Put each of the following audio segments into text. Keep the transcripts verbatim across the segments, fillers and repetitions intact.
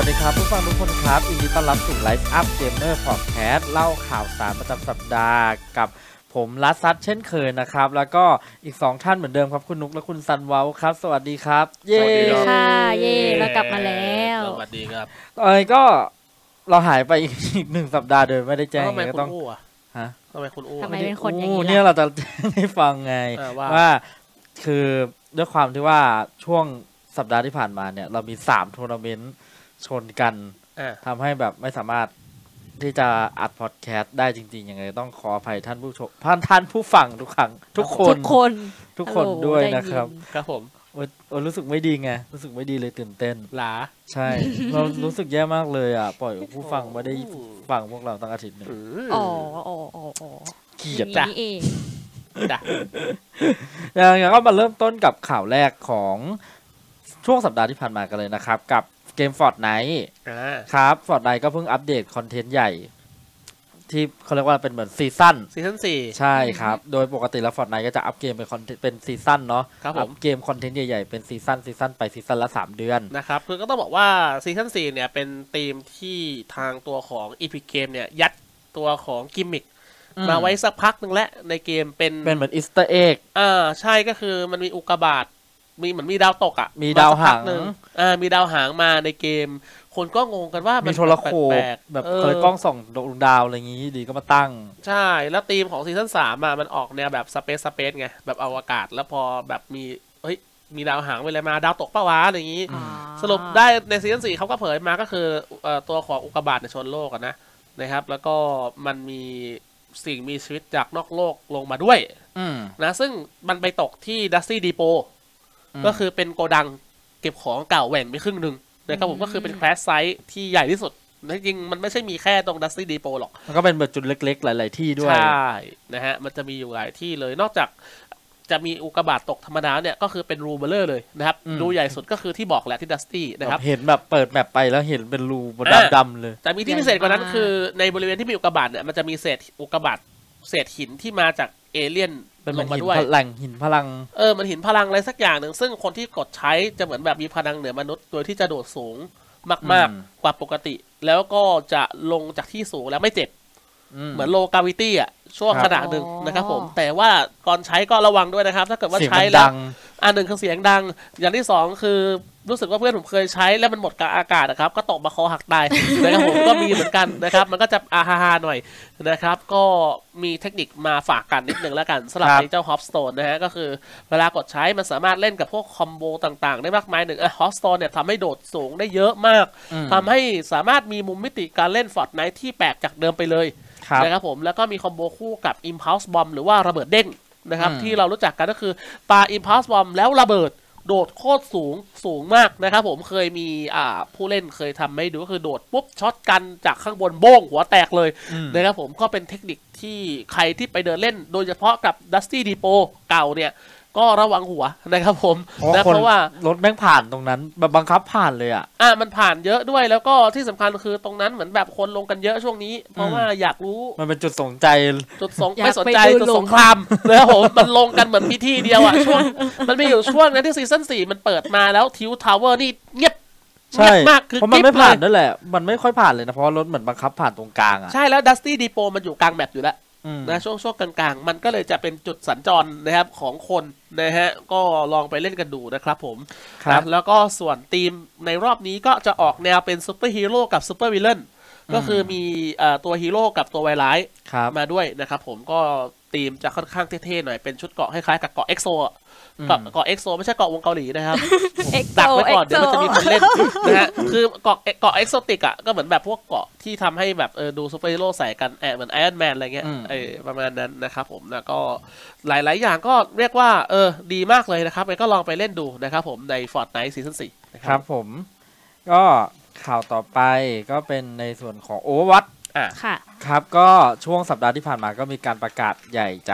วัสดีครับผู้ฟังทุกคนครับยินดีต้อนรับสู่ไลฟ์อัพเกมเมอร์พอดแคสต์เล่าข่าวสารประจำสัปดาห์กับผมลัสซัดเช่นเคยนะครับแล้วก็อีกสองท่านเหมือนเดิมครับคุณนุกและคุณซันเวลครับสวัสดีครับเย้ค่ะเย้เรากลับมาแล้วสวัสดีครับเอ้ยก็เราหายไปอีกหนึ่งสัปดาห์โดยไม่ได้แจ้งทำไมคุณอู้ฮะทำไมคุณอู้ทำไมเป็นคนอย่างนี้เนี่ยเราจะให้ฟังไงว่าคือด้วยความที่ว่าช่วงสัปดาห์ที่ผ่านมาเนี่ยเรามีสามทัวร์นาเมนต์ชนกันทำให้แบบไม่สามารถที่จะอัดพอดแคสต์ได้จริงๆยังไงต้องขออภัยท่านผู้ชมท่านท่านผู้ฟังทุกครั้งทุกคนทุกคนทุกคนด้วยนะครับครับผมโอ้รู้สึกไม่ดีไงรู้สึกไม่ดีเลยตื่นเต้นหลาใช่เรารู้สึกแย่มากเลยอ่ะปล่อยผู้ฟังไม่ได้ฟังพวกเราตั้งอาทิตย์นึงอ๋ออ๋ออ๋อเกลียดจ้ะเองจ้ะอย่างก็มาเริ่มต้นกับข่าวแรกของช่วงสัปดาห์ที่ผ่านมากันเลยนะครับกับเกม Fortnite ครับ Fortnite ก็เพิ่งอัปเดตคอนเทนต์ใหญ่ที่เขาเรียกว่าเป็นเหมือนซีซั่นซีซั่นสี่ใช่ครับโดยปกติแล้ว Fortnite ก็จะอัปเกมเป็นคอนเทนต์เป็นซีซั่นเนาะอัปเกมคอนเทนต์ใหญ่ๆเป็นซีซั่นซีซั่นไปซีซั่นละสามเดือนนะครับคือก็ต้องบอกว่าซีซั่นสี่เนี่ยเป็นธีมที่ทางตัวของ Epic Game เนี่ยยัดตัวของกิมมิคมาไว้สักพักนึงแล้วในเกมเป็นเป็นเหมือนอีสเตอร์เอ็กอ่าใช่ก็คือมันมีอุกกาบาตมีเหมือนมีดาวตกอ่ะมีดาวหางอ่ามีดาวหางมาในเกมคนก็งงกันว่ามีโทรโขงแบบเคยกล้องส่องดวงดาวอะไรอย่างงี้ดีก็มาตั้งใช่แล้วธีมของซีซั่นสามอ่ะมันออกแนวแบบสเปซสเปซไงแบบอวกาศแล้วพอแบบมีเฮ้ยมีดาวหางไปเลยมาดาวตกป้าวะอะไรอย่างงี้สรุปได้ในซีซั่นสี่เขาก็เผยมาก็คือตัวของอุกกาบาตในชนโลกนะนะครับแล้วก็มันมีสิ่งมีชีวิตจากนอกโลกลงมาด้วยนะซึ่งมันไปตกที่ดัสตี้ดีโปก็คือเป็นโกดังเก็บของเก่าแหว่งไปครึ่งหนึ่งนะครับผมก็คือเป็นแคลสไซส์ที่ใหญ่ที่สุดจริงมันไม่ใช่มีแค่ตรงดัสตี้ดีโปหรอกมันก็เป็นแบบจุดเล็กๆหลายๆที่ด้วยใช่นะฮะมันจะมีอยู่หลายที่เลยนอกจากจะมีอุกกาบาตตกธรรมดาเนี่ยก็คือเป็นรูเบลเลอร์เลยนะครับรูใหญ่สุดก็คือที่บอกแหละที่ดัสตี้นะครับเห็นแบบเปิดแมปไปแล้วเห็นเป็นรูดำๆเลยแต่มีที่พิเศษกว่านั้นคือในบริเวณที่มีอุกกาบาตเนี่ยมันจะมีเศษอุกกาบาตเศษหินที่มาจากเอเลี่ยนเป็นลงมาด้วยแหล่งหินพลังเออมันหินพลังอะไรสักอย่างหนึ่งซึ่งคนที่กดใช้จะเหมือนแบบมีพลังเหนือมนุษย์โดยที่จะโดดสูงมากๆกว่าปกติแล้วก็จะลงจากที่สูงแล้วไม่เจ็บเหมือนโลกาวิตี้อ่ะช่วงขนาดหนึ่งนะครับผมแต่ว่าก่อนใช้ก็ระวังด้วยนะครับถ้าเกิดว่าใช้แล้วอันหนึ่งคือเสียงดังอย่างที่สองคือรู้สึกว่าเพื่อนผมเคยใช้แล้วมันหมดกับอากาศนะครับก็ตกมาคอหักตายนะครับผมก็มีเหมือนกันนะครับมันก็จะอาฮาๆหน่อยนะครับก็มีเทคนิคมาฝากกันนิดนึงแล้วกันสำหรับในเจ้าฮอปสโตนนะฮะก็คือเวลากดใช้มันสามารถเล่นกับพวกคอมโบต่างๆได้มากมายหนึ่งเออฮอปสโตนเนี่ยทำให้โดดสูงได้เยอะมากทำให้สามารถมีมุมมิติการเล่น Fortnite ที่แปลกจากเดิมไปเลยนะครับผมแล้วก็มีคอมโบคู่กับ Impulse Bomb หรือว่าระเบิดเด้งนะครับที่เรารู้จักกันก็คือปา Impulse Bomb แล้วระเบิดโดดโคตรสูงสูงมากนะครับผมเคยมีอ่าผู้เล่นเคยทำให้ดูก็คือโดดปุ๊บช็อตกันจากข้างบนโบ้งหัวแตกเลยนะครับผมก็เป็นเทคนิคที่ใครที่ไปเดินเล่นโดยเฉพาะกับ Dusty Depot เก่าเนี่ยก็ระวังหัวนะครับผมนะเพราะว่ารถแม่งผ่านตรงนั้นแบบบังคับผ่านเลยอ่ะอ่ามันผ่านเยอะด้วยแล้วก็ที่สำคัญคือตรงนั้นเหมือนแบบคนลงกันเยอะช่วงนี้เพราะว่าอยากรู้มันเป็นจุดสนใจจุดสงไม่สนใจจุดสงครามนะครับผมมันลงกันเหมือนพิธีเดียวอ่ะช่วงมันมีอยู่ช่วงนั้นที่ซีซั่นสี่มันเปิดมาแล้วทิวทาวเวอร์นี่เงียบใช่มากคือเพราะมันไม่ผ่านนั่นแหละมันไม่ค่อยผ่านเลยนะเพราะรถเหมือนบังคับผ่านตรงกลางอ่ะใช่แล้วดัสตี้ดีโปมันอยู่กลางแมปอยู่แล้วนะช่วงช่วงกลางๆมันก็เลยจะเป็นจุดสัญจรนะครับของคนนะฮะก็ลองไปเล่นกันดูนะครับผมครับแล้วก็ส่วนทีมในรอบนี้ก็จะออกแนวเป็นซูเปอร์ฮีโร่กับซูเปอร์วิลเลนก็คือมีตัวฮีโร่กับตัวไวร้ายมาด้วยนะครับผมก็ทีมจะค่อนข้างเท่ๆหน่อยเป็นชุดเกาะคล้ายๆกับเกาะเอ็กโซเกาะเกาะเอ็กโซไม่ใช่เกาะวงเกาหลีนะครับดักไว้ก่อนเดี๋ยวมันจะมีคนเล่นนะฮะคือเกาะเกาะเอ็กโซติกอ่ะก็เหมือนแบบพวกเกาะที่ทำให้แบบเออดูซูเปอร์ฮีโร่ใส่กันแอบเหมือนไอรอนแมนอะไรเงี้ยเออประมาณนั้นนะครับผมแล้วก็หลายๆอย่างก็เรียกว่าเออดีมากเลยนะครับก็ลองไปเล่นดูนะครับผมใน Fortnite ซีซั่นสี่ครับผมก็ข่าวต่อไปก็เป็นในส่วนของ Overwatch อ่ะค่ะครับก็ช่วงสัปดาห์ที่ผ่านมาก็มีการประกาศใหญ่จาก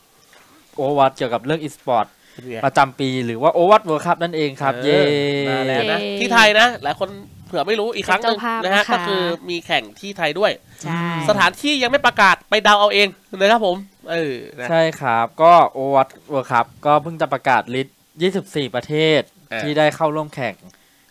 Overwatch เกี่ยวกับเรื่อง e-sport ประจำปีหรือว่า Overwatch World Cup นั่นเองครับเย้มาแล้วนะที่ไทยนะหลายคนเผื่อไม่รู้อีกครั้งนึงนะฮะก็คือมีแข่งที่ไทยด้วยสถานที่ยังไม่ประกาศไปเดาเอาเองนะครับผมเออใช่ครับก็ Overwatch World Cup ก็เพิ่งจะประกาศลิสต์ยี่สิบสี่ประเทศที่ได้เข้าร่วมแข่ง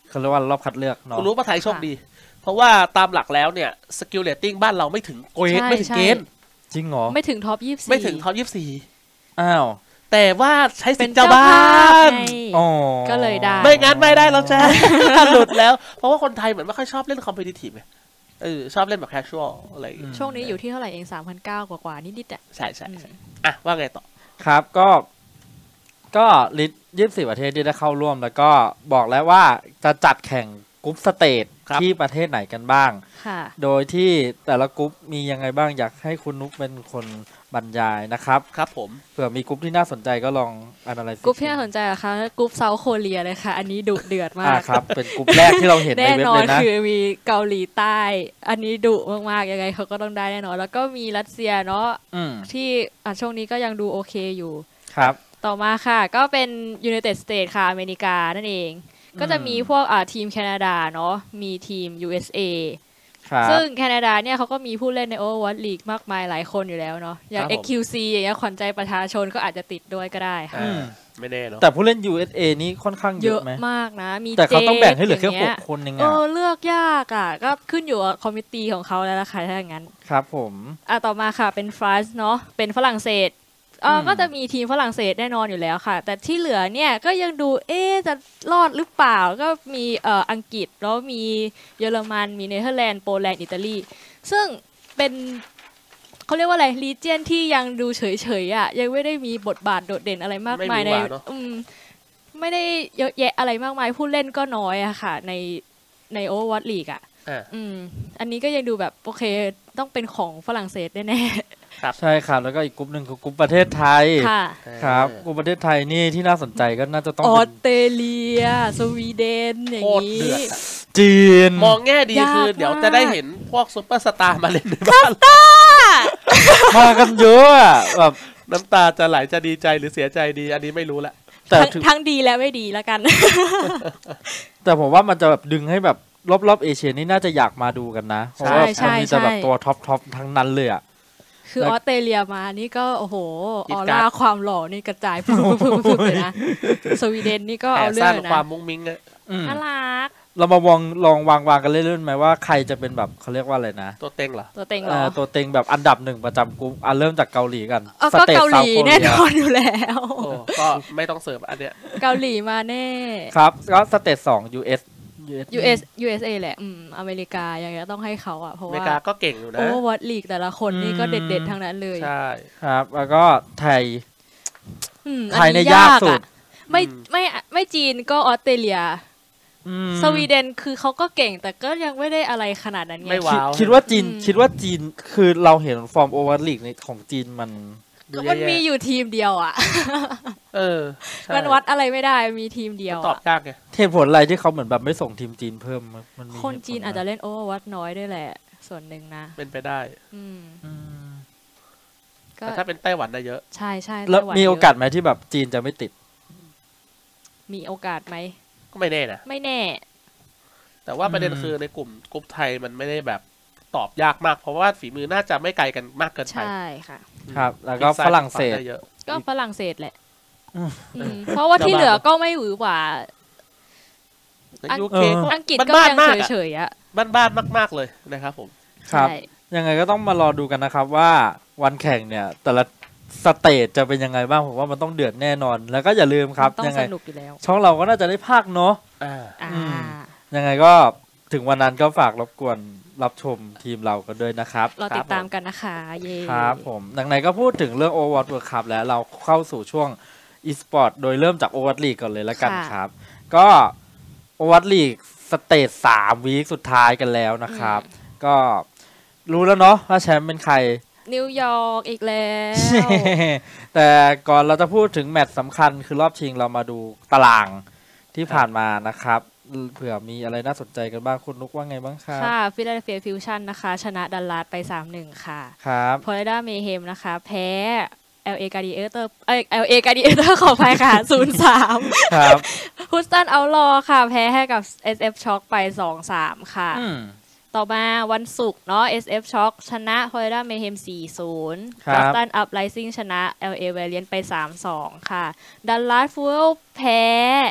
เขาเรียกว่ารอบคัดเลือกเนาะกูรู้ว่าไทยโชคดีเพราะว่าตามหลักแล้วเนี่ยสกิลเลตติ้งบ้านเราไม่ถึงเกณฑ์ไม่ถึงเกณฑ์จริงเหรอไม่ถึงท็อปยี่สิบสี่ไม่ถึงท็อปยี่สิบสี่อ้าวแต่ว่าใช้สิทธิ์เจ้าบ้านอ๋อก็เลยได้ไม่งั้นไม่ได้เราจะหลุดแล้วเพราะว่าคนไทยเหมือนไม่ค่อยชอบเล่นคอมเพทิทีฟไงเออชอบเล่นแบบแคชชวลอะไรช่วงนี้อยู่ที่เท่าไหร่เอง สามพันเก้าร้อย กว่าๆนิดๆอ่ะใช่ใช่อ่ะว่าไงต่อครับก็ก็ลิสต์ยี่สิบสี่ประเทศที่ได้เข้าร่วมแล้วก็บอกแล้วว่าจะจัดแข่งกรุ๊ปสเตจที่ประเทศไหนกันบ้างโดยที่แต่ละกรุ๊ปมียังไงบ้างอยากให้คุณนุ๊กเป็นคนบรรยายนะครับครับผมเผื่อมีกรุ๊ปที่น่าสนใจก็ลองอ่านอะไรกรุ๊ปที่น่าสนใจอะคะกรุ๊ปเซาท์โคเรียเลยค่ะอันนี้ดุเดือดมากครับเป็นกรุ๊ปแรกที่เราเห็นในเว็บเลยนะแน่นอนคือมีเกาหลีใต้อันนี้ดุมากๆยังไงเขาก็ต้องได้แน่นอนแล้วก็มีรัสเซียเนาะที่ช่วงนี้ก็ยังดูโอเคอยู่ครับต่อมาค่ะก็เป็นยูไนเต็ดสเตทค่ะอเมริกานั่นเองก็จะมีพวกอ่าทีมแคนาดาเนาะมีทีม ยู เอส เอ ซึ่งแคนาดาเนี่ยเขาก็มีผู้เล่นใน Overwatch League มากมายหลายคนอยู่แล้วเนาะอย่าง เอ็กซ์ คิว ซี อย่างเงี้ยขวัญใจประชาชนก็อาจจะติดด้วยก็ได้ค่ะไม่แน่เนาะแต่ผู้เล่น ยู เอส เอ นี่ค่อนข้างเยอะไหมเยอะมากนะมีแต่เขาต้องแบ่งให้เหลือแค่หกคนยังไงเออเลือกยากอ่ะก็ขึ้นอยู่กับคอมมิตี้ของเขาแล้วล่ะค่ะถ้าอย่างนั้นครับผมอ่ะต่อมาค่ะเป็นฟรานซ์เนาะเป็นฝรั่งเศสเออก็จะมีทีมฝรั่งเศสแน่นอนอยู่แล้วค่ะแต่ที่เหลือเนี่ยก็ยังดูเอ๊ะจะรอดหรือเปล่าก็มีเอ่ออังกฤษแล้วมีเยอรมันมีเนเธอร์แลนด์โปแลนด์อิตาลีซึ่งเป็นเขาเรียกว่าอะไรลีเจียนที่ยังดูเฉยๆอ่ะยังไม่ได้มีบทบาทโดดเด่นอะไรมากมายในอืมไม่ได้เยอะแยะอะไรมากมายผู้เล่นก็น้อยอะค่ะในใน Overwatch League อ่ะอืมอันนี้ก็ยังดูแบบโอเคต้องเป็นของฝรั่งเศสแน่ใช่ครับแล้วก็อีกกลุ่มหนึ่งคือกลุ่มประเทศไทยครับกลุ่มประเทศไทยนี่ที่น่าสนใจก็น่าจะต้องออสเตรเลียสวีเดนอย่างนี้จีนมองแง่ดีคือเดี๋ยวจะได้เห็นพวกซุปเปอร์สตาร์มาเล่นในบ้านมากันเยอะแบบน้ำตาจะไหลจะดีใจหรือเสียใจดีอันนี้ไม่รู้ละแต่ทั้งดีและไม่ดีแล้วกันแต่ผมว่ามันจะแบบดึงให้แบบรอบๆเอเชียนี่น่าจะอยากมาดูกันนะเพราะว่ามันมีแต่แบบตัวท็อปท็อปทั้งนั้นเลยอ่ะคือออสเตรเลียมานี่ก็โอ้โหออร่าความหล่อนี่กระจายพุ่งๆเลยนะสวีเดนนี่ก็เอาเรื่องนะความมุ้งมิ้งอ่ะน่ารักเรามาวางลองวางวางกันเล่นๆไหมว่าใครจะเป็นแบบเขาเรียกว่าอะไรนะตัวเต็งเหรอตัวเต็งเหรอตัวเต็งแบบอันดับหนึ่งประจำกลุ่มอ่ะเริ่มจากเกาหลีกันก็เกาหลีแน่นอนอยู่แล้วก็ไม่ต้องเสิร์ฟอันเนี้ยเกาหลีมาแน่ครับก็สเตจสอง ยู เอสยู เอส ยู เอส เอ แหละอืมอเมริกาอย่างเงี้ยต้องให้เขาอ่ะเพราะว่าอเมริกาก็เก่งอยู่นะโอ้วัดลีกแต่ละคนนี่ก็เด็ดๆทั้งนั้นเลยใช่ครับแล้วก็ไทยไทยในยากสุดไม่ไม่ไม่จีนก็ออสเตรเลียสวีเดนคือเขาก็เก่งแต่ก็ยังไม่ได้อะไรขนาดนั้นไงไม่ว้าวคิดว่าจีนคิดว่าจีนคือเราเห็นฟอร์มโอเวอร์ลีกในของจีนมันมันมีอยู่ทีมเดียวอ่ะเออมันวัดอะไรไม่ได้มีทีมเดียวตอบยากไงเหตุผลอะไรที่เขาเหมือนแบบไม่ส่งทีมจีนเพิ่มมันคนจีนอาจจะเล่นโอเวอร์วัดน้อยด้วยแหละส่วนหนึ่งนะเป็นไปได้อืมแต่ถ้าเป็นไต้หวันได้เยอะใช่ใช่แล้วมีโอกาสไหมที่แบบจีนจะไม่ติดมีโอกาสไหมก็ไม่แน่นะไม่แน่แต่ว่าประเด็นคือในกลุ่มกลุ่มไทยมันไม่ได้แบบตอบยากมากเพราะว่าฝีมือน่าจะไม่ไกลกันมากเกินไปใช่ค่ะครับแล้วก็ฝรั่งเศสก็ฝรั่งเศสแหละเพราะว่าที่เหลือก็ไม่หวือหวายูเคอังกฤษก็ยังเฉยๆอ่ะบ้านๆมากๆเลยนะครับผมครับยังไงก็ต้องมารอดูกันนะครับว่าวันแข่งเนี่ยแต่ละสเตจจะเป็นยังไงบ้างผมว่ามันต้องเดือดแน่นอนแล้วก็อย่าลืมครับยังไงช่องเราก็น่าจะได้ภาคเนาะยังไงก็ถึงวันนั้นก็ฝากรบกวนรับชมทีมเรากันด้วยนะครับเราติดตามกันนะคะเย่ครับผมดังนั้นก็พูดถึงเรื่อง Overwatch World Cup แล้วเราเข้าสู่ช่วง e-sport โดยเริ่มจาก Overwatch League ก่อนเลยแล้วกันครับก็ Overwatch League สเตจสามวีคสุดท้ายกันแล้วนะครับก็รู้แล้วเนาะว่าแชมป์เป็นใครนิวยอร์กอีกแล้วแต่ก่อนเราจะพูดถึงแมตช์สำคัญคือรอบชิงเรามาดูตารางที่ผ่านมานะครับเผื่อมีอะไรน่าสนใจกันบ้างคุณนุกว่าไงบ้างครับค่ะฟิลาเดลเฟียฟิวชั่นนะคะชนะดัลลัสไป สามหนึ่ง ค่ะครับฟลอริดาเมเฮมนะคะแพ้ แอล เอ Gladiator เอ้ย แอล เอ Gladiator ขออภัยค่ะ ศูนย์สามครับฮูสตันเอาท์ลอว์ค่ะแพ้ให้กับ เอส เอฟ Shock ไป สองสาม ค่ะต่อมาวันศุกร์เนาะ เอส เอฟ Shock ชนะ Florida Mayhem สี่ ศูนย์ Boston Uprising ชนะ แอล เอ Valiant ไป สามสอง ค่ะ Dallas Fuel แพ้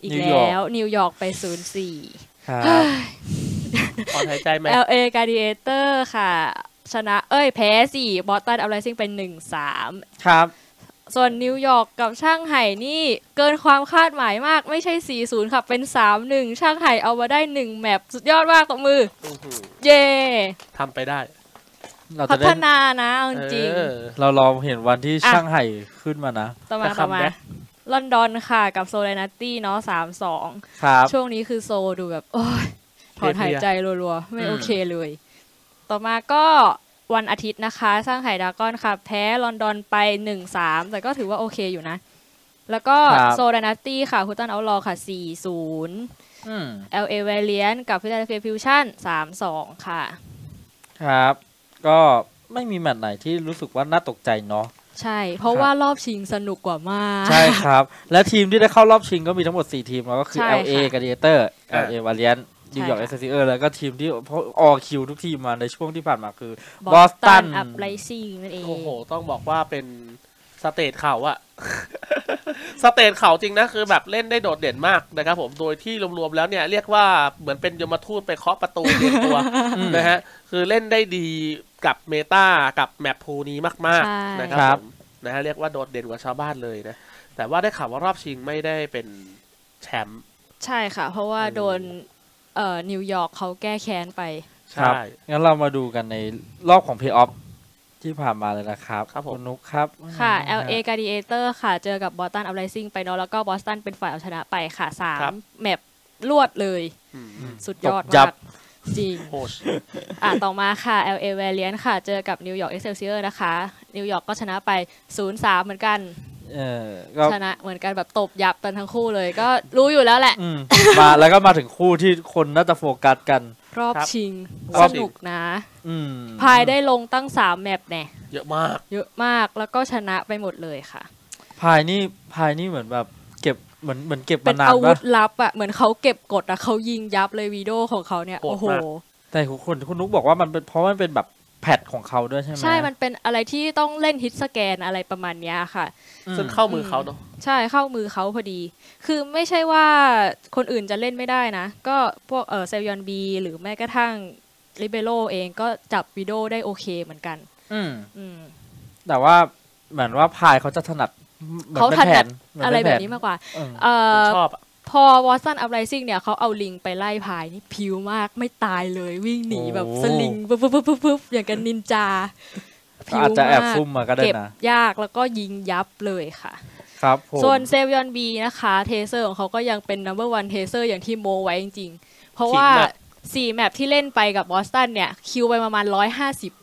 อีกแล้วนิวยอร์กไปศูนย์สี่ครับขอหายใจไหมแอล เอ Gladiator ค่ะชนะเอ้ยแพ้สี่บอสตันอัพไรซิ่งไป หนึ่งสามครับส่วนนิวยอร์กกับช่างไห่นี่เกินความคาดหมายมากไม่ใช่ สี่ศูนย์ ค่ะเป็น สามหนึ่ง ช่างไห่เอามาได้หนึ่งแมปสุดยอดมากตบมือเย่ทำไปได้พัฒนานะจริงเราลองเห็นวันที่ช่างไห่ขึ้นมานะต่อมาต่อมาลอนดอนค่ะกับโซไดนาตี้เนาะ สามสองครับช่วงนี้คือโซดูแบบโอ้ยถอนหายใจรัวๆไม่โอเคเลยต่อมาก็วันอาทิตย์นะคะสร้างไห่ดากอนค่ะแพ้ลอนดอนไป หนึ่งสาม แต่ก็ถือว่าโอเคอยู่นะแล้วก็โซไดนาตี้ค่ะฮูตันเอาท์ลอว์ค่ะ สี่ศูนย์อืมแอล เอ Valiant กับ Philadelphia Fusion สามสอง ค่ะครับก็ไม่มีแมตช์ไหนที่รู้สึกว่าน่าตกใจเนาะใช่เพราะว่ารอบชิงสนุกกว่ามากใช่ครับและทีมที่ได้เข้ารอบชิงก็มีทั้งหมดสี่ทีมแล้วก็คือ แอล เอ Gladiator แอล เอ Valiant นิวยอร์ก Excelsior แล้วก็ทีมที่ออคิวทุกทีมมาในช่วงที่ผ่านมาคือบอสตันอัพไรซิ่งนั่นเองโอ้โหต้องบอกว่าเป็นสเตจเข่าอะสเตจเข่าจริงนะคือแบบเล่นได้โดดเด่นมากนะครับผมโดยที่รวมๆแล้วเนี่ยเรียกว่าเหมือนเป็นยมทูตไปเคาะประตูเรียกตัวนะฮะคือเล่นได้ดีกับเมตากับแมปพูนี้มากๆนะครับผมนะฮะเรียกว่าโดดเด่นกว่าชาวบ้านเลยนะแต่ว่าได้ข่าวว่ารอบชิงไม่ได้เป็นแชมป์ใช่ค่ะเพราะว่าโดนเอ่อนิวยอร์กเขาแก้แค้นไปใช่งั้นเรามาดูกันในรอบของเพลย์ออฟที่ผ่านมาเลยนะครับครับคุณนุ๊กครับค่ะ แอล เอ Gladiator ค่ะเจอกับบอสตันอัพไรซิ่งไปเนาะแล้วก็บอสตันเป็นฝ่ายเอาชนะไปค่ะสามแมปรวดเลยสุดยอดมากจริงอ่ะต่อมาค่ะ แอล เอ Valiant ค่ะเจอกับ New York Excelsior นะคะนิวยอร์กก็ชนะไป ศูนย์สาม เหมือนกันชนะเหมือนกันแบบตบยับกันทั้งคู่เลยก็รู้อยู่แล้วแหละมาแล้วก็มาถึงคู่ที่คนน่าจะโฟกัสกันรอบชิงสนุกนะพายได้ลงตั้งสามแมปแน่เยอะมากเยอะมากแล้วก็ชนะไปหมดเลยค่ะพายนี่พายนี่เหมือนแบบเก็บเหมือนเหมือนเก็บมานานเป็นอาวุธลับอ่ะเหมือนเขาเก็บกดอ่ะเขายิงยับเลยวีดีโอของเขาเนี่ยโอ้โหแต่คุณคุณนุ๊กบอกว่ามันเป็นเพราะมันเป็นแบบแพทของเขาด้วยใช่ไหมใช่มันเป็นอะไรที่ต้องเล่นฮิตสแกนอะไรประมาณนี้ค่ะซึ่งเข้ามือเขาเนาะใช่เข้ามือเขาพอดีคือไม่ใช่ว่าคนอื่นจะเล่นไม่ได้นะก็พวกเออเซลยอนบีหรือแม้กระทั่งลิเบโรเองก็จับวิดีโอได้โอเคเหมือนกันอืมอืมแต่ว่าเหมือนว่าพายเขาจะถนัดเขาถนัดอะไรแบบนี้มากกว่าเออชอบพอวอตสันอัพไรซิ่งเนี่ยเขาเอาลิงไปไล่พายนี่ผิวมากไม่ตายเลยวิ่งหนีแบบสลิงปุ๊บปุ๊บปุ๊บปุ๊บอย่างกันนินจาผิวอาจจะแอบซุ่มมาก็ได้นะเก็บยากแล้วก็ยิงยับเลยค่ะครับส่วนเซลยอนบีนะคะเทเซอร์ของเขาก็ยังเป็น นัมเบอร์ วัน เทเซอร์อย่างที่โมไว้จริงๆเพราะว่าสี่แมปที่เล่นไปกับบอสตันเนี่ยคิวไปประมาณหนึ่งร้อยห้าสิบ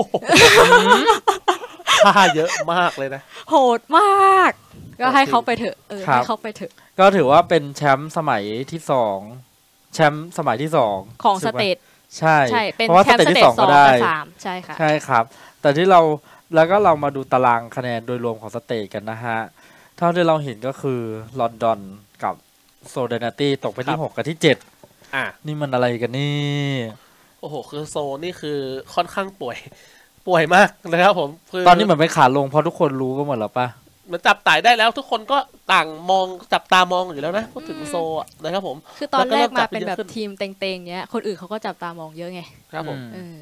ค่าเยอะมากเลยนะโหดมากก็ให้เขาไปเถอะเออให้เขาไปเถอะก็ถือว่าเป็นแชมป์สมัยที่สองแชมป์สมัยที่สองของสเตทใช่ใช่เป็นแชมป์สเตทสองกับสามใช่ค่ะใช่ครับแต่ที่เราแล้วก็เรามาดูตารางคะแนนโดยรวมของสเตทกันนะฮะเท่าที่เราเห็นก็คือลอนดอนกับโซเดนาตี้ตกไปที่หกกับที่เจ็ดอ่ะนี่มันอะไรกันนี่โอ้โหคือโซนี่คือค่อนข้างป่วยป่วยมากนะครับผมตอนนี้เหมือนไปขาลงเพราะทุกคนรู้กันหมดแล้วป่ะมันจับตายได้แล้วทุกคนก็ต่างมองจับตามองอยู่แล้วนะพูดถึงโซนะครับผมคือตอนแรกมาเป็นแบบทีมเต็งๆเงี้ยคนอื่นเขาก็จับตามองเยอะไงครับผม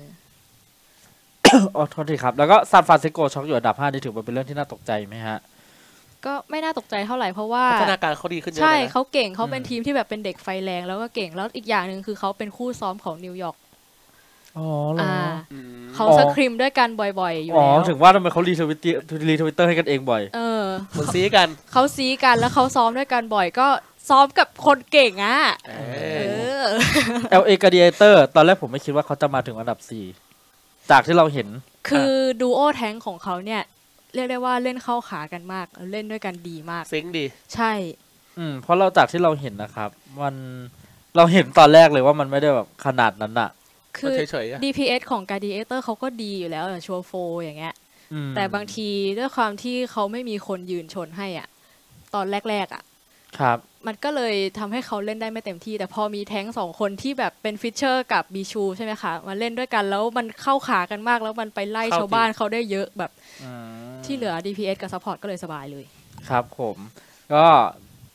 อ๋อโทษทีครับแล้วก็ซานฟรานซิสโกช็อกอยู่อันดับห้านี่ถือว่าเป็นเรื่องที่น่าตกใจไหมฮะก็ไม่น่าตกใจเท่าไหร่เพราะว่าพัฒนาการเขาดีขึ้นเยอะใช่เขาเก่งเขาเป็นทีมที่แบบเป็นเด็กไฟแรงแล้วก็เก่งแล้วอีกอย่างหนึ่งคือเขาเป็นคู่ซ้อมของนิวยอร์กอ๋อเหรอเขาสคริมด้วยกันบ่อยๆอยู่แล้วอ๋อถึงว่าทำไมเขารีทวิตเตอร์รีทวิตเตอร์ให้กันเองบ่อยเออเหมือนซีกันเขาซีกันแล้วเขาซ้อมด้วยกันบ่อยก็ซ้อมกับคนเก่งอ่ะเออ แอล เอ Gladiator ตอนแรกผมไม่คิดว่าเขาจะมาถึงอันดับสี่จากที่เราเห็นคือดูโอแทงของเขาเนี่ยเรียกได้ว่าเล่นเข้าขากันมากเล่นด้วยกันดีมากซิงดีใช่อืมเพราะเราจากที่เราเห็นนะครับมันเราเห็นตอนแรกเลยว่ามันไม่ได้แบบขนาดนั้นอะคือ ดี พี เอส ของ Gladiator เขาก็ดีอยู่แล้วอย่างชัวโฟอย่างเงี้ยแต่บางทีด้วยความที่เขาไม่มีคนยืนชนให้อ่ะตอนแรกๆอ่ะครับมันก็เลยทำให้เขาเล่นได้ไม่เต็มที่แต่พอมีแท้งสองคนที่แบบเป็นฟิชเชอร์กับบีชูใช่ไหมคะมาเล่นด้วยกันแล้วมันเข้าขากันมากแล้วมันไปไล่ชาวบ้านเขาได้เยอะแบบที่เหลือ ดี พี เอส กับซัพพอร์ตก็เลยสบายเลยครับผมก็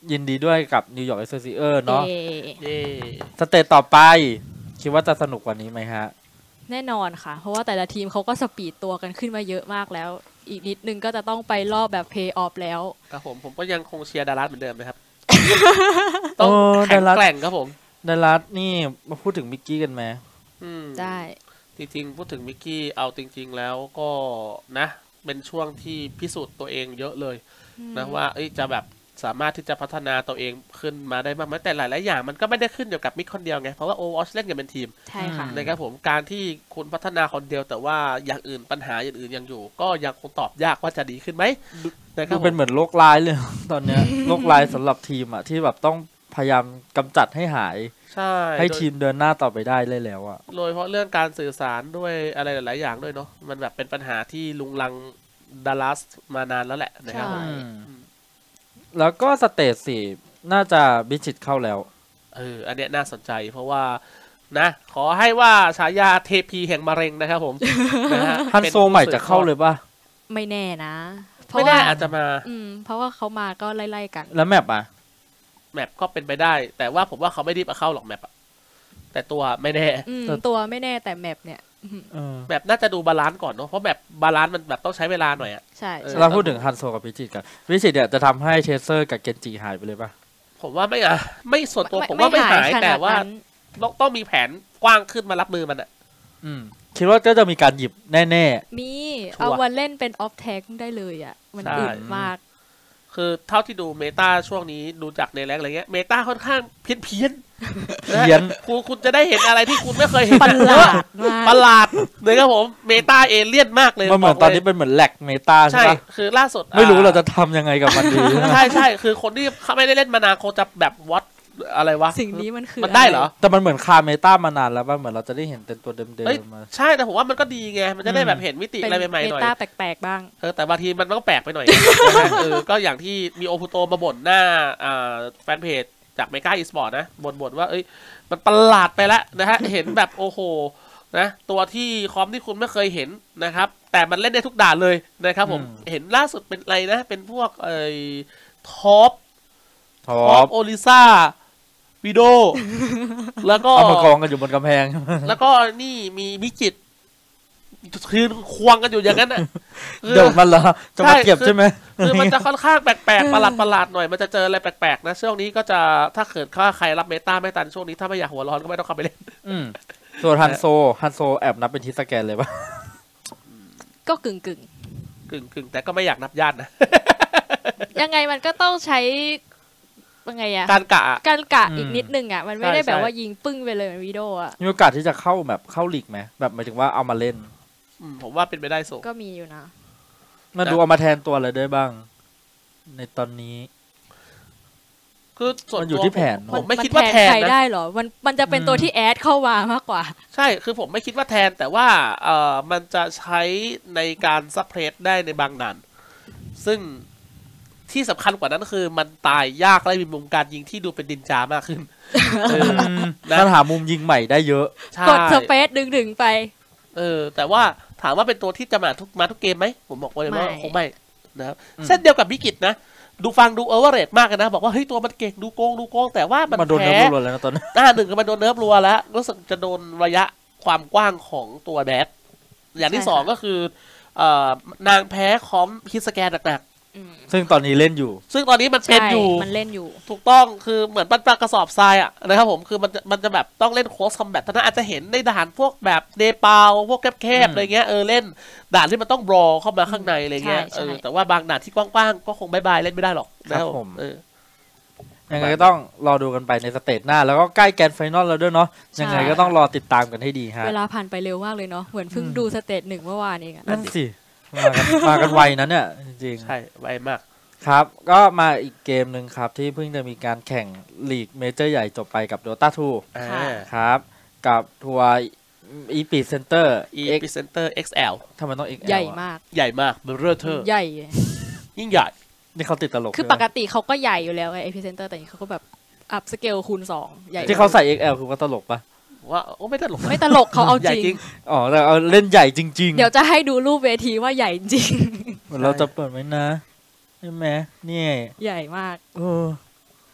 ยินดีด้วยกับนิวยอร์กเอสเซียร์เนาะสเตจต่อไปคิดว่าจะสนุกกว่านี้ไหมฮะแน่นอนค่ะเพราะว่าแต่ละทีมเขาก็สปีดตัวกันขึ้นมาเยอะมากแล้วอีกนิดนึงก็จะต้องไปรอบแบบเพย์ออฟแล้วครับผมผมก็ยังคงเชียร์ดัลลัสเหมือนเดิมนะครับต้องแข็งแกร่งครับผมดัลลัสนี่มาพูดถึงมิกกี้กันไหมได้จริงๆพูดถึงมิกกี้เอาจริงๆแล้วก็นะเป็นช่วงที่พิสูจน์ตัวเองเยอะเลยนะว่าจะแบบสามารถที่จะพัฒนาตัวเองขึ้นมาได้บ้างไหมแต่หลายๆอย่างมันก็ไม่ได้ขึ้นอยู่กับมิกคนเดียวไงเพราะว่าโอวอชเล่นกันเป็นทีมใช่ค่ะนะครับผมการที่คุณพัฒนาคนเดียวแต่ว่าอย่างอื่นปัญหาอย่างอื่นยังอยู่ก็ยังคงตอบยากว่าจะดีขึ้นไหมนะครับเป็นเหมือนโรคร้ายเลยตอนนี้โรคร้ายสำหรับทีมอ่ะที่แบบต้องพยายามกำจัดให้หายใช่ให้ทีมเดินหน้าต่อไปได้เลยแล้วอ่ะโดยเพราะเรื่องการสื่อสารด้วยอะไรหลายๆอย่างด้วยเนาะมันแบบเป็นปัญหาที่ลุงลังดัลลัสมานานแล้วแหละนะครับแล้วก็สเตจสี่น่าจะบิชิตเข้าแล้วเอออันเนี้ยน่าสนใจเพราะว่านะขอให้ว่าฉายาเทพีแห่งมะเร็งนะครับผมฮันโซใหม่จะเข้าเลยป่ะไม่แน่นะไม่แน่อาจจะมาอืมเพราะว่าเขามาก็ไล่ๆกันแล้วแมปอ่ะแมปก็เป็นไปได้แต่ว่าผมว่าเขาไม่รีบเอาเข้าหรอกแมปอะแต่ตัวไม่แน่ตัวไม่แน่แต่แมปเนี่ยแบบน่าจะดูบาลานซ์ก่อนเนาะเพราะแบบบาลานซ์มันแบบต้องใช้เวลาหน่อยอ่ะใช่เราพูดถึงฮันโซกับพิจิตกันพิจิตเนี่ยจะทำให้เชเซอร์กับเกนจิหายไปเลยป่ะผมว่าไม่อะไม่ส่วนตัวผมว่าไม่หายแต่ว่าต้องต้องมีแผนกว้างขึ้นมารับมือมันอ่ะคิดว่าก็จะมีการหยิบแน่ๆมีเอาวันเล่นเป็นออฟแท็กได้เลยอ่ะมันอึดมากคือเท่าที่ดูเมตาช่วงนี้ดูจากในแรงอะไรเงี้ยเมตาค่อนข้างเพี้ยนเพี้ยนเพี้ยนคุณคุณจะได้เห็นอะไรที่คุณไม่เคยเห็นประหลาดประหลาดเลยครับผมเมตาเอเลี่ยนมากเลยมันเหมือนตอนนี้เป็นเหมือนแหลกเมตาใช่ไหมคือล่าสุดไม่รู้เราจะทำยังไงกับมันดีใช่ใช่คือคนที่เขาไม่ได้เล่นมานานเขาจะแบบวัดอะไรวะสิ่งนี้มันคือมันได้เหรอแต่มันเหมือนคาเมตามานานแล้วป่ะเหมือนเราจะได้เห็นเป็นตัวเดิมๆมาใช่แต่ผมว่ามันก็ดีไงมันจะได้แบบเห็นมิติอะไรใหม่ๆหน่อยเมตาแปลกๆบ้างเออแต่บางทีมันต้องแปลกไปหน่อยเออก็อย่างที่มีโอพุโตมาบ่นหน้าอ่าแฟนเพจจากเมกาอีสปอร์ตนะบ่นๆว่าเอ้ยมันประหลาดไปแล้วนะฮะเห็นแบบโอ้โหนะตัวที่คอมที่คุณไม่เคยเห็นนะครับแต่มันเล่นได้ทุกด่านเลยนะครับผมเห็นล่าสุดเป็นอะไรนะเป็นพวกไอ้ท็อปท็อปโอลิซ่าวิโดแล้วก็เอามากองกันอยู่บนกำแพงแล้วก็นี่มีมิจิตคือควงกันอยู่อย่างนั้นอ่ะเดี๋ยวมันเหรอจะมาเก็บใช่ไหมคือมันจะค่อนข้างแปลกๆประหลาดประหลาดหน่อยมันจะเจออะไรแปลกๆนะช่วงนี้ก็จะถ้าเกิดข้าใครรับเมตาไม่ตันช่วงนี้ถ้าไม่อยากหัวร้อนก็ไม่ต้องเข้าไปเล่นส่วนฮันโซฮันโซแอบนับเป็นทิสแกนเลยปะก็กึ่งกึ่งกึ่งกึ่งแต่ก็ไม่อยากนับญาตินะยังไงมันก็ต้องใช้ยังไงอะการกะการกะอีกนิดนึงอะมันไม่ได้แบบว่ายิงปึ้งไปเลยเหมือนวิดีโออะมีโอกาสที่จะเข้าแบบเข้าลีกไหมแบบหมายถึงว่าเอามาเล่นผมว่าเป็นไปได้สูงก็มีอยู่นะมาดูเอามาแทนตัวอะไรได้บ้างในตอนนี้คือส่วนอยู่ที่แผนผมไม่คิดว่าแทนใครได้หรอมันมันจะเป็นตัวที่แอดเข้ามามากกว่าใช่คือผมไม่คิดว่าแทนแต่ว่าเอ่อมันจะใช้ในการซัพเพรสได้ในบางด่านซึ่งที่สำคัญกว่านั้นคือมันตายยากและมีมุมการยิงที่ดูเป็นดินจามากขึ้นถ้าหามุมยิงใหม่ได้เยอะกดสเปซดึงๆไปเออแต่ว่าถามว่าเป็นตัวที่จะมาทุกมาทุกเกมไหมผมบอกเลยว่าคงไม่นะครับเส้นเดียวกับวิกิตนะดูฟังดูโอเวอร์เรทมากนะบอกว่าเฮ้ยตัวมันเก่งดูโกงดูโกงแต่ว่ามันโดนเนิร์ฟรัวแล้วตอนนี้หน้าหนึ่งก็มันโดนเนิร์ฟรัวแล้วรู้สึกจะโดนระยะความกว้างของตัวแดดอย่างที่สองก็คือนางแพ้คอมฮิตสแกนหนักซึ่งตอนนี้เล่นอยู่ซึ่งตอนนี้มันเป็นอยู่มันเล่นอยู่ถูกต้องคือเหมือนปั้นปลากระสอบทรายอ่ะนะครับผมคือมันมันจะแบบต้องเล่นโคสคอมแบทท่านั้นอาจจะเห็นในด่านพวกแบบเนปาลพวกแคบๆอะไรเงี้ยเออเล่นด่านที่มันต้องบรอเข้ามาข้างในอะไรเงี้ยเออแต่ว่าบางด่านที่กว้างๆก็คงบายบายเล่นไม่ได้หรอกนะครับผมเออยังไงก็ต้องรอดูกันไปในสเตจหน้าแล้วก็ใกล้แกรนด์ไฟนอลแล้วด้วยเนาะยังไงก็ต้องรอติดตามกันให้ดีฮะเวลาผ่านไปเร็วมากเลยเนาะเหมือนเพิ่งดูสเตจหนึ่งเมื่อวานเองนั่นสิมากันมากันไวนั้นเนี่ยจริงๆใช่ไวมากครับก็มาอีกเกมหนึ่งครับที่เพิ่งจะมีการแข่งลีกเมเจอร์ใหญ่จบไปกับ Dota ทูครับกับทัวร์ อี พี Center อี พี Center เอ็กซ์ แอลทำไมต้อง เอ็กซ์ แอลใหญ่มากใหญ่มากเบอร์เรอร์เธอใหญ่ยิ่งใหญ่นี่เขาติดตลกคือปกติเขาก็ใหญ่อยู่แล้วไอ้ อี พี Center แต่นี่เขาก็แบบอัพสเกลคูณสองใหญ่ที่เขาใส่ เอ็กซ์ แอล คือว่าตลกปะว่าโอ้ไม่ตลกไม่ตลกเขาเอาจริงอ๋อแต่เอาเล่นใหญ่จริงๆเดี๋ยวจะให้ดูรูปเวทีว่าใหญ่จริงเราจะเปิดไหมนะใช่ไหมนี่ใหญ่มากเออ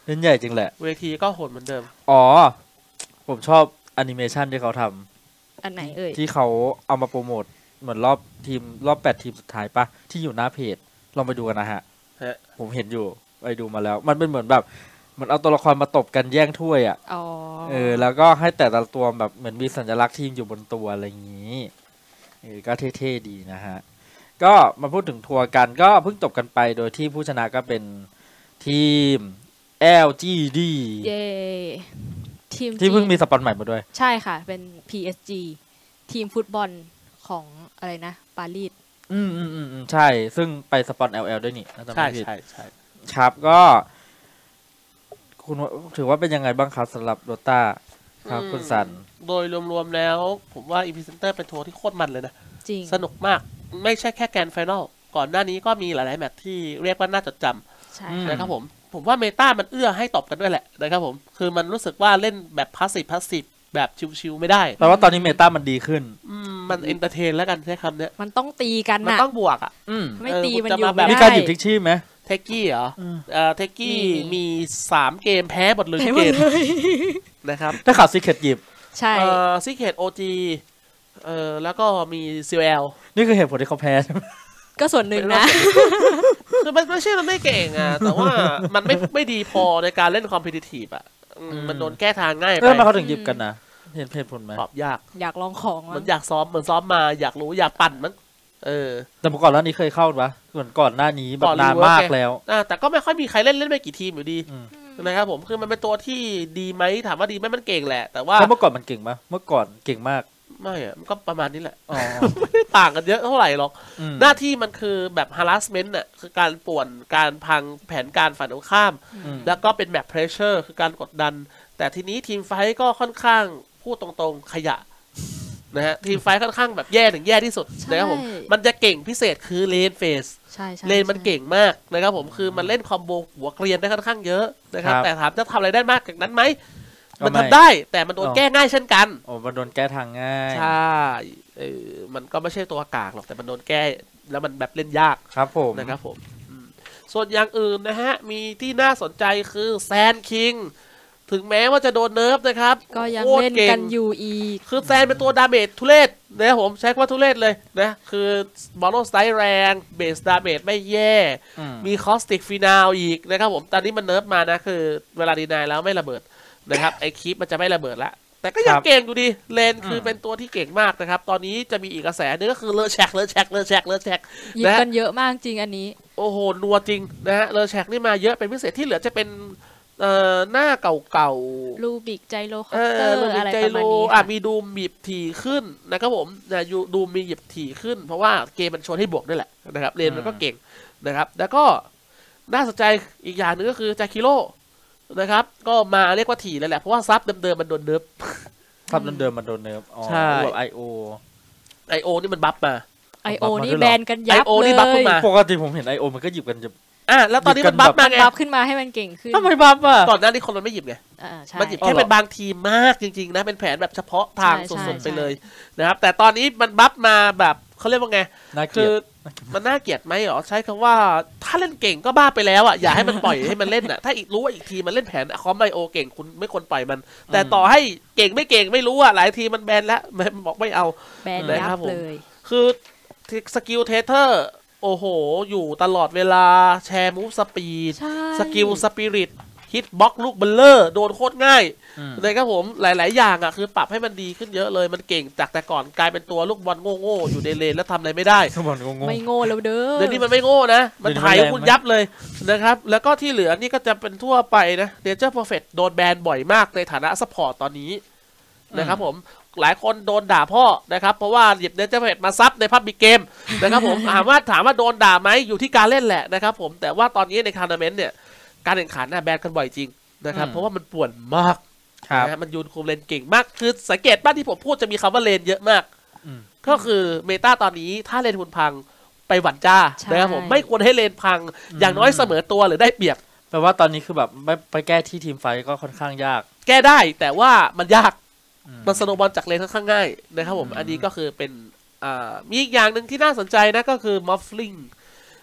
เล่นใหญ่จริงแหละเวทีก็โหดเหมือนเดิมอ๋อผมชอบแอนิเมชันที่เขาทำอันไหนเอ่ยที่เขาเอามาโปรโมทเหมือนรอบทีมรอบแปดทีมสุดท้ายปะที่อยู่หน้าเพจลองไปดูกันนะฮะผมเห็นอยู่ไปดูมาแล้วมันเป็นเหมือนแบบเหมือนเอาตัวละครมาตบกันแย่งถ้วยอ่ะเออแล้วก็ให้แต่ละตัวแบบเหมือนมีสัญลักษณ์ทีมอยู่บนตัวอะไรอย่างนี้เออก็เท่ๆดีนะฮะก็มาพูดถึงทัวร์กันก็เพิ่งจบกันไปโดยที่ผู้ชนะก็เป็นทีม แอล จี ดีเย้ทีมที่เพิ่งมีสปอนใหม่มาด้วยใช่ค่ะเป็น พี เอส จี ทีมฟุตบอลของอะไรนะปารีสอืมอืมอืมใช่ซึ่งไปสปอน แอล แอล ด้วยนี่ใช่ใช่ใช่ครับก็คุณถือว่าเป็นยังไงบ้างครับสำหรับโดต้าครับคุณสันโดยรวมๆแล้วผมว่าอีพีเซนเตอร์เป็นทัวร์ที่โคตรมันเลยนะจริงสนุกมากไม่ใช่แค่แกรนด์ไฟนอลก่อนหน้านี้ก็มีหลายๆแมตช์ที่เรียกว่าน่าจดจำใช่นะครับผมผมว่าเมตามันเอื้อให้ตบกันด้วยแหละนะครับผมคือมันรู้สึกว่าเล่นแบบพาสซีฟพาสซีฟแบบชิวๆไม่ได้แปลว่าตอนนี้เมตามันดีขึ้นมันเอนเตอร์เทนแล้วกันใช้คำนี้มันต้องตีกันมันต้องบวกอ่ะไม่ตีมันอยู่ไม่ได้มีการหยิบทิกชี่ไหมเทกกี้เหรอเอ่อเทกกี้มีสามเกมแพ้หมดเลยเกมนะครับถ้าข่าวซีเคทหยิบใช่เอ่อซีเคทโอจีเอ่อแล้วก็มีซีแอลนี่คือเหตุผลที่เขาแพ้ใช่ไหมก็ส่วนหนึ่งนะคือมันไม่ใช่มันไม่เก่งอ่ะแต่ว่ามันไม่ไม่ดีพอในการเล่นคอมเพทิทีฟอ่ะมันโดนแก้ทางง่ายไปแล้วทำไมเขาถึงหยิบกันนะเห็นเหตุผลไหมตอบยากอยากลองของมันอยากซ้อมเหมือนซ้อมมาอยากรู้อยากปั่นมั้งเออแต่เมื่อก่อนแล้วนี้เคยเข้าปะส่วนก่อนหน้านี้แบบนานมากแล้วอ่าแต่ก็ไม่ค่อยมีใครเล่นเล่นไม่กี่ทีมอยู่ดีนะครับผมคือมันเป็นตัวที่ดีไหมถามว่าดีไหมมันเก่งแหละแต่ว่าเมื่อก่อนมันเก่งปะเมื่อก่อนเก่งมากไม่อะมันก็ประมาณนี้แหละไม่ได้ต่างกันเยอะเท่าไหร่หรอกหน้าที่มันคือแบบ harassment น่ะคือการป่วนการพังแผนการฝ่ายตรงข้ามแล้วก็เป็นแบบ pressure คือการกดดันแต่ทีนี้ทีมไฟก็ค่อนข้างพูดตรงๆขยะนะฮะทีมไฟค่อนข้างแบบแย่ถึงแย่ที่สุดนะครับผมมันจะเก่งพิเศษคือเลนเฟสเลนมันเก่งมากนะครับผมคือมันเล่นคอมโบหัวเกรียนได้ค่อนข้างเยอะนะครับแต่ถามจะทำอะไรได้มากจากนั้นไหมมันทำได้แต่มันโดนแก้ง่ายเช่นกันโอ้มันโดนแก้ทางง่ายใช่เออมันก็ไม่ใช่ตัวกากหรอกแต่มันโดนแก้แล้วมันแบบเล่นยากครับผมนะครับผมส่วนอย่างอื่นนะฮะมีที่น่าสนใจคือแซนคิงถึงแม้ว่าจะโดนเนิร์ฟนะครับก็ยังเล่นกันอยู่อีกคือแซนเป็นตัวดาเมจทุเรศนะครับผมใช้คำว่าทุเรศเลยนะคือบอลโลสไตล์แรงเบสดาเมจไม่แย่มีคอสติกฟีนาวอีกนะครับผมตอนนี้มันเนิร์ฟมานะคือเวลาดีนายแล้วไม่ระเบิดนะครับไอคลิปมันจะไม่ระเบิดละแต่ก็ยังเก่งอยู่ดีเลนคือเป็นตัวที่เก่งมากนะครับตอนนี้จะมีอีกกระแสนึงก็คือเลอแชกเลอแชกเลอแชกเลอแชกยิงกันเยอะมากจริงอันนี้โอ้โหนัวจริงนะฮะเลอแชกนี่มาเยอะเป็นพิเศษที่เหลือจะเป็นเอ่อหน้าเก่าๆลูบิกไจโรคอปเตอร์อะไรประมาณนี้อ่ะมีดูมหยิบถี่ขึ้นนะครับผมนะดูมมีหยิบถี่ขึ้นเพราะว่าเกมมันชวนให้บวกด้วยแหละนะครับเลนมันก็เก่งนะครับแล้วก็น่าสนใจอีกอย่างนึงก็คือจาคิโร่นะครับก็มาเรียกว่าถี่เลยแหละเพราะว่าซับเดิมๆมันโดนเนิร์ฟซับเดิมๆมันโดนเนิร์ฟอ๋อแบบไอโอไอโอนี่มันบัฟมาไอโอนี่แบนกันยับเลยปกติผมเห็นไอโอมันก็หยิบกันจะอ่ะแล้วตอนนี้มันบัฟมาไงบัฟขึ้นมาให้มันเก่งขึ้นทำไมบัฟอ่ะก่อนหน้านี้คนมันไม่หยิบไงมันหยิบแค่เป็นบางทีมากจริงๆนะเป็นแผนแบบเฉพาะทางสุดๆไปเลยนะครับแต่ตอนนี้มันบัฟมาแบบเขาเรียกว่าไงคือมันน่าเกลียดไหมหรอใช้คำว่าถ้าเล่นเก่งก็บ้าไปแล้วอ่ะอย่าให้มันปล่อยให้มันเล่นอ่ะถ้าอีกรู้ว่าอีกทีมันเล่นแผนคอมไบโอเก่งคุณไม่ควรปล่อยมันแต่ต่อให้เก่งไม่เก่งไม่รู้อ่ะหลายทีมันแบนแล้วมันบอกไม่เอาแบนยับเลยคือสกิลเทเทอร์โอ้โหอยู่ตลอดเวลาแชร์มูฟสปีดสกิลสปิริตฮิตบ็อกลูกเบลเลอร์โดนโคตรง่ายเลยครับผมหลายๆอย่างอ่ะคือปรับให้มันดีขึ้นเยอะเลยมันเก่งจากแต่ก่อนกลายเป็นตัวลูกบอลโง่ๆอยู่ในเลนแล้วทำอะไรไม่ได้ไม่โง่แล้วเด้อเดี๋ยวนี้มันไม่โง่นะมันไถคุณยับเลยนะครับแล้วก็ที่เหลือนี่ก็จะเป็นทั่วไปนะเนเจอร์เพอร์เฟคโดนแบนบ่อยมากในฐานะซัพพอร์ตตอนนี้นะครับผมหลายคนโดนด่าพ่อนะครับเพราะว่าหยิบเนเจอร์เพอร์เฟคมาซับในพับบิกเกมนะครับผมถามว่าถามว่าโดนด่าไหมอยู่ที่การเล่นแหละนะครับผมแต่ว่าตอนนี้ในทัวร์นาเมนต์เนี่ยการแข่งขันน่ะแบนกันบ่อยจริงนะครับเพราะว่ามันป่วนมากนะมันยูนคุมเลนเก่งมากคือสังเกตบ้านที่ผมพูดจะมีคำว่าเลนเยอะมากก็คือเมตาตอนนี้ถ้าเลนคุณพังไปหวั่นจ้านะครับผมไม่ควรให้เลนพังอย่างน้อยเสมอตัวหรือได้เปรียบแปลว่าตอนนี้คือแบบไม่ไปแก้ที่ทีมไฟก็ค่อนข้างยากแก้ได้แต่ว่ามันยากมันสโนว์บอลจากเลนค่อนข้างง่ายนะครับผมอันนี้ก็คือเป็นมีอีกอย่างหนึ่งที่น่าสนใจนะก็คือมัฟฟิง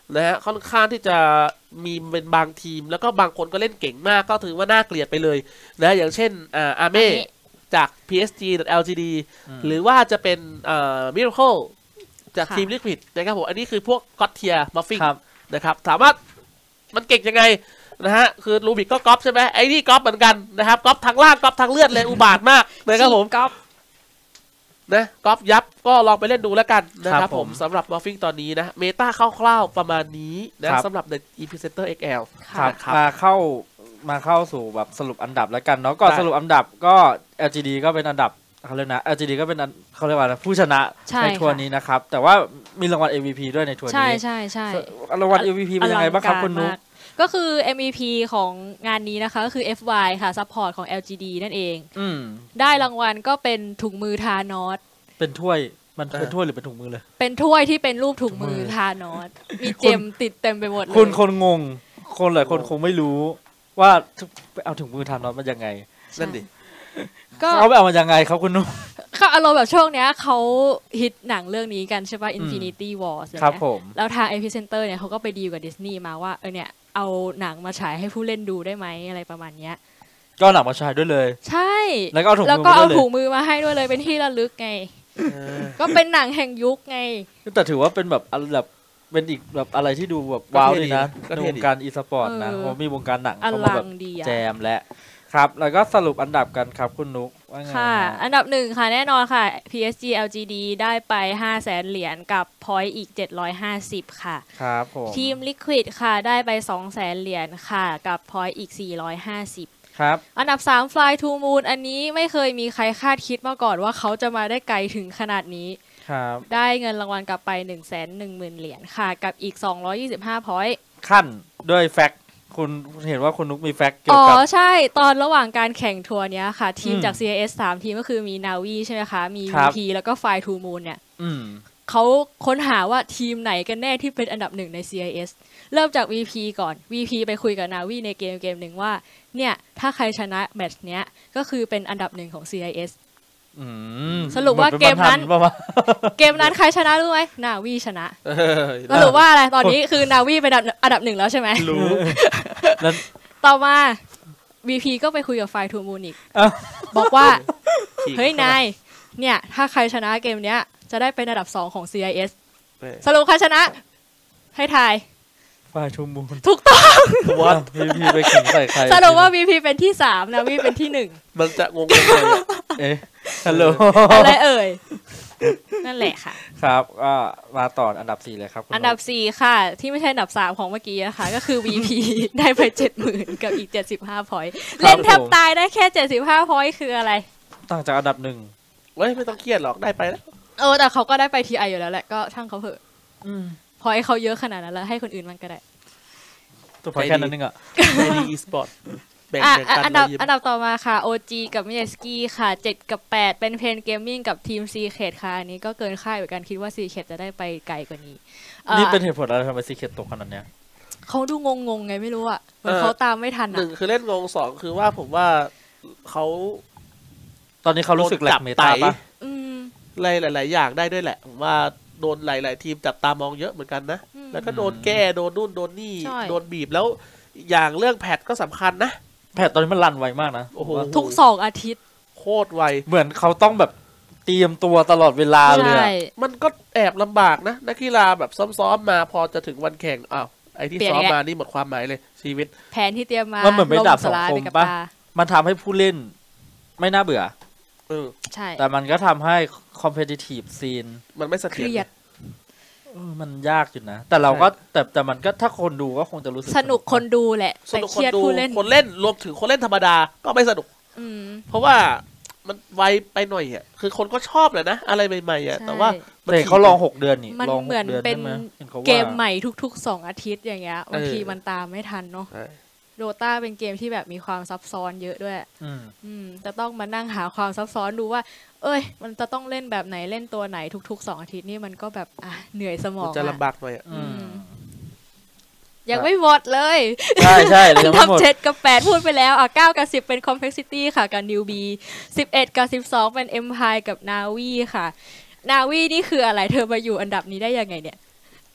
นะฮะค่อนข้างที่จะมีเป็นบางทีมแล้วก็บางคนก็เล่นเก่งมากก็ถือว่าน่าเกลียดไปเลยนะอย่างเช่นอ่าอาเม่จาก พี เอส จี แอล จี ดี หรือว่าจะเป็นอ่า Miracle จากทีม Liquid นะครับผมอันนี้คือพวกก็อตเทียมาฟิงนะครับถามว่ามันเก่งยังไงนะฮะคือรูบิกก็ก๊อปใช่ไหมไอ้นี่ก๊อปเหมือนกันนะครับก๊อปทางล่างก๊อปทางเลือดเลยอุบาทมากนะครับผมก๊อปนะก๊อปยับก็ลองไปเล่นดูแล้วกันนะครับผมสำหรับมอฟฟิงตอนนี้นะเมตาคร่าวๆประมาณนี้นะสำหรับใน Epicenter เอ็กซ์ แอลครับมาเข้ามาเข้าสู่แบบสรุปอันดับแล้วกันเนาะก็สรุปอันดับก็ แอล จี ดี ก็เป็นอันดับเขาเรียกนะ แอล จี ดี ก็เป็นเขาเรียกว่าผู้ชนะในทัวร์นี้นะครับแต่ว่ามีรางวัล เอ็ม วี พี ด้วยในทัวร์นี้ใช่ใช่ใช่รางวัล เอ็ม วี พี เป็นยังไงบ้างครับคุณนุ๊กก็คือ เอ็ม วี พี ของงานนี้นะคะก็คือ เอฟ วาย ค่ะซัพพอร์ตของ แอล จี ดี นั่นเองอืมได้รางวัลก็เป็นถุงมือทานอสเป็นถ้วยมันเป็นถ้วยหรือเป็นถุงมือเลยเป็นถ้วยที่เป็นรูปถุงมือทานอสมีเจมติดเต็มไปหมดเลยคนคนงงคนหลายคนคงไม่รู้ว่าเอาถุงมือทานอสมายังไงนั่นดิก็เขาไปเอามายังไงครับคุณนุ๊กเขาอารมณ์แบบช่วงเนี้ยเขาฮิตหนังเรื่องนี้กันใช่ป่ะ Infinity War ใช่ไหมครับผมแล้วทาง Epicenter เนี่ยเขาก็ไปดีลกับดิสนีย์มาว่าเออเนี่ยเอาหนังมาฉายให้ผู้เล่นดูได้ไหมอะไรประมาณเนี้ยก็หนังมาฉายด้วยเลยใช่แล้วก็เอาถุงมือแล้วก็เอาถุงมือมาให้ด้วยเลยเป็นที่ระลึกไงก็เป็นหนังแห่งยุคไงแต่ถือว่าเป็นแบบแบบเป็นอีกแบบอะไรที่ดูแบบว้าวดีนะในวงการอีสปอร์ตนะเพราะมีวงการหนังเข้ามาแบบแจมและครับแล้วก็สรุปอันดับกันครับคุณนุ๊กว่าไงค่ะอันดับหนึ่งค่ะแน่นอนค่ะ พี เอส จี แอล จี ดี ได้ไป ห้าแสน เหรียญกับ Point อีกเจ็ดร้อยห้าสิบค่ะครับผมทีม Liquid ค่ะได้ไป สองแสน เหรียญค่ะกับ Point อีกสี่ร้อยห้าสิบครับอันดับสาม Fly to Moon อันนี้ไม่เคยมีใครคาดคิดมาก่อนว่าเขาจะมาได้ไกลถึงขนาดนี้ครับได้เงินรางวัลกลับไป หนึ่งแสนหนึ่งหมื่น เหรียญค่ะกับอีกสองร้อยยี่สิบห้า Point ขั้นด้วยแฟกคุณเห็นว่าคุณนุ๊กมีแฟกต์เกี่ยวกับอ๋อใช่ตอนระหว่างการแข่งทัวร์เนี้ยค่ะทีมจาก ซี ไอ เอส สามทีมก็คือมี Navi ใช่ไหมคะมี วี พี แล้วก็ Fly to Moon เนี่ยเขาค้นหาว่าทีมไหนกันแน่ที่เป็นอันดับหนึ่งใน ซี ไอ เอส เริ่มจาก วี พี ก่อน วี พี ไปคุยกับ Navi ในเกมเกมหนึ่งว่าเนี่ยถ้าใครชนะแมตช์เนี้ยก็คือเป็นอันดับหนึ่งของ ซี ไอ เอสสรุปว่าเกมนั้นเกมนั้นใครชนะรู้ไหมนาวีชนะสรุปว่าอะไรตอนนี้คือนาวีเป็นอันดับหนึ่งแล้วใช่ไหมรู้ต่อมา วี พี ก็ไปคุยกับไฟทูมูนอีกบอกว่าเฮ้ยนายเนี่ยถ้าใครชนะเกมเนี้ยจะได้เป็นอันดับสองของ ซี ไอ เอส สรุปใครชนะให้ทายไฟทูมูนถูกต้องว่า วี พี ไปขิงใส่ใครสรุปว่า วี พี เป็นที่สามนาวีเป็นที่หนึ่งมันจะงงเลยเอ๊ะฮัลโหลอะไรเอ่ยนั่นแหละค่ะครับก็มาต่ออันดับสี่เลยครับอันดับสี่ค่ะที่ไม่ใช่อันดับสามของเมื่อกี้นะคะก็คือ วี พี ได้ไป เจ็ดหมื่น กับอีกเจ็ดสิบห้า พอยต์เล่นแทบตายได้แค่เจ็ดสิบห้า พอยต์คืออะไรต่างจากอันดับหนึ่งเว้ยไม่ต้องเครียดหรอกได้ไปแล้วเออแต่เขาก็ได้ไป ที ไอ อยู่แล้วแหละก็ช่างเขาเถอะพอยต์เขาเยอะขนาดนั้นแล้วให้คนอื่นมันก็ได้ตัวพอยต์แค่นั้นนึงอ่ะในอีสปอร์ตอ่ะอันดับอันดับต่อมาค่ะ โอ จี กับมิเนสกี้ค่ะเจ็ดกับแปดเป็นเพนเกมมิ่งกับทีม Secret ค่ะอันนี้ก็เกินคาดเหมือนกันคิดว่า Secret จะได้ไปไกลกว่านี้นี่เป็นเหตุผลอะไรทำไม Secret ตกขนาดเนี้ยเขาดูงงๆไงไม่รู้อ่ะเหมือนเขาตามไม่ทันอ่ะหนึ่งคือเล่นงงสองคือว่าผมว่าเขาตอนนี้เขารู้สึกแหลกเมตาป่ะหลายๆอย่างได้ด้วยแหละผมว่าโดนหลายๆทีมจับตามองเยอะเหมือนกันนะแล้วก็โดนแก้โดนนู่นโดนนี่โดนบีบแล้วอย่างเรื่องแพทก็สำคัญนะแพทตอนนี้มันรันไวมากนะโอ้โหทุกสองอาทิตย์โคตรไวเหมือนเขาต้องแบบเตรียมตัวตลอดเวลาเลยมันก็แอบลำบากนะนักกีฬาแบบซ้อมๆมาพอจะถึงวันแข่งอ้าวไอ้ที่ซ้อมมานี่หมดความหมายเลยชีวิตแผนที่เตรียมมามันเหมือนไม่ดาบสองคมป่ะมันทำให้ผู้เล่นไม่น่าเบื่อเออใช่แต่มันก็ทำให้ competitive scene มันไม่เสถียรมันยากอยู่นะแต่เราก็แต่แต่มันก็ถ้าคนดูก็คงจะรู้สึกสนุกคนดูแหละแต่เครียดผู้เล่นคนเล่นรวมถึงคนเล่นธรรมดาก็ไม่สนุกเพราะว่ามันไวไปหน่อยอ่ะคือคนก็ชอบแหละนะอะไรใหม่ๆอ่ะแต่ว่าแต่เขาลองหกเดือนนี่มันเหมือนเป็นเกมใหม่ทุกๆสองอาทิตย์อย่างเงี้ยบางทีมันตามไม่ทันเนาะโดต้าเป็นเกมที่แบบมีความซับซ้อนเยอะด้วยอืมจะต้องมานั่งหาความซับซ้อนดูว่าเอ้ยมันจะต้องเล่นแบบไหนเล่นตัวไหนทุกๆสองอาทิตย์นี่มันก็แบบอ่ะเหนื่อยสมองจะลำบากหน่อยยังไม่หมดเลยใช่ใช่อันดับเจ็ดกับแปดพูดไปแล้วอ่ะเก้ากับสิบเป็น Complexity ค่ะกับ Newbie สิบเอ็ดกับสิบสองเป็น Empire กับ Navi ค่ะ Navi นี่คืออะไรเธอมาอยู่อันดับนี้ได้ยังไงเนี่ย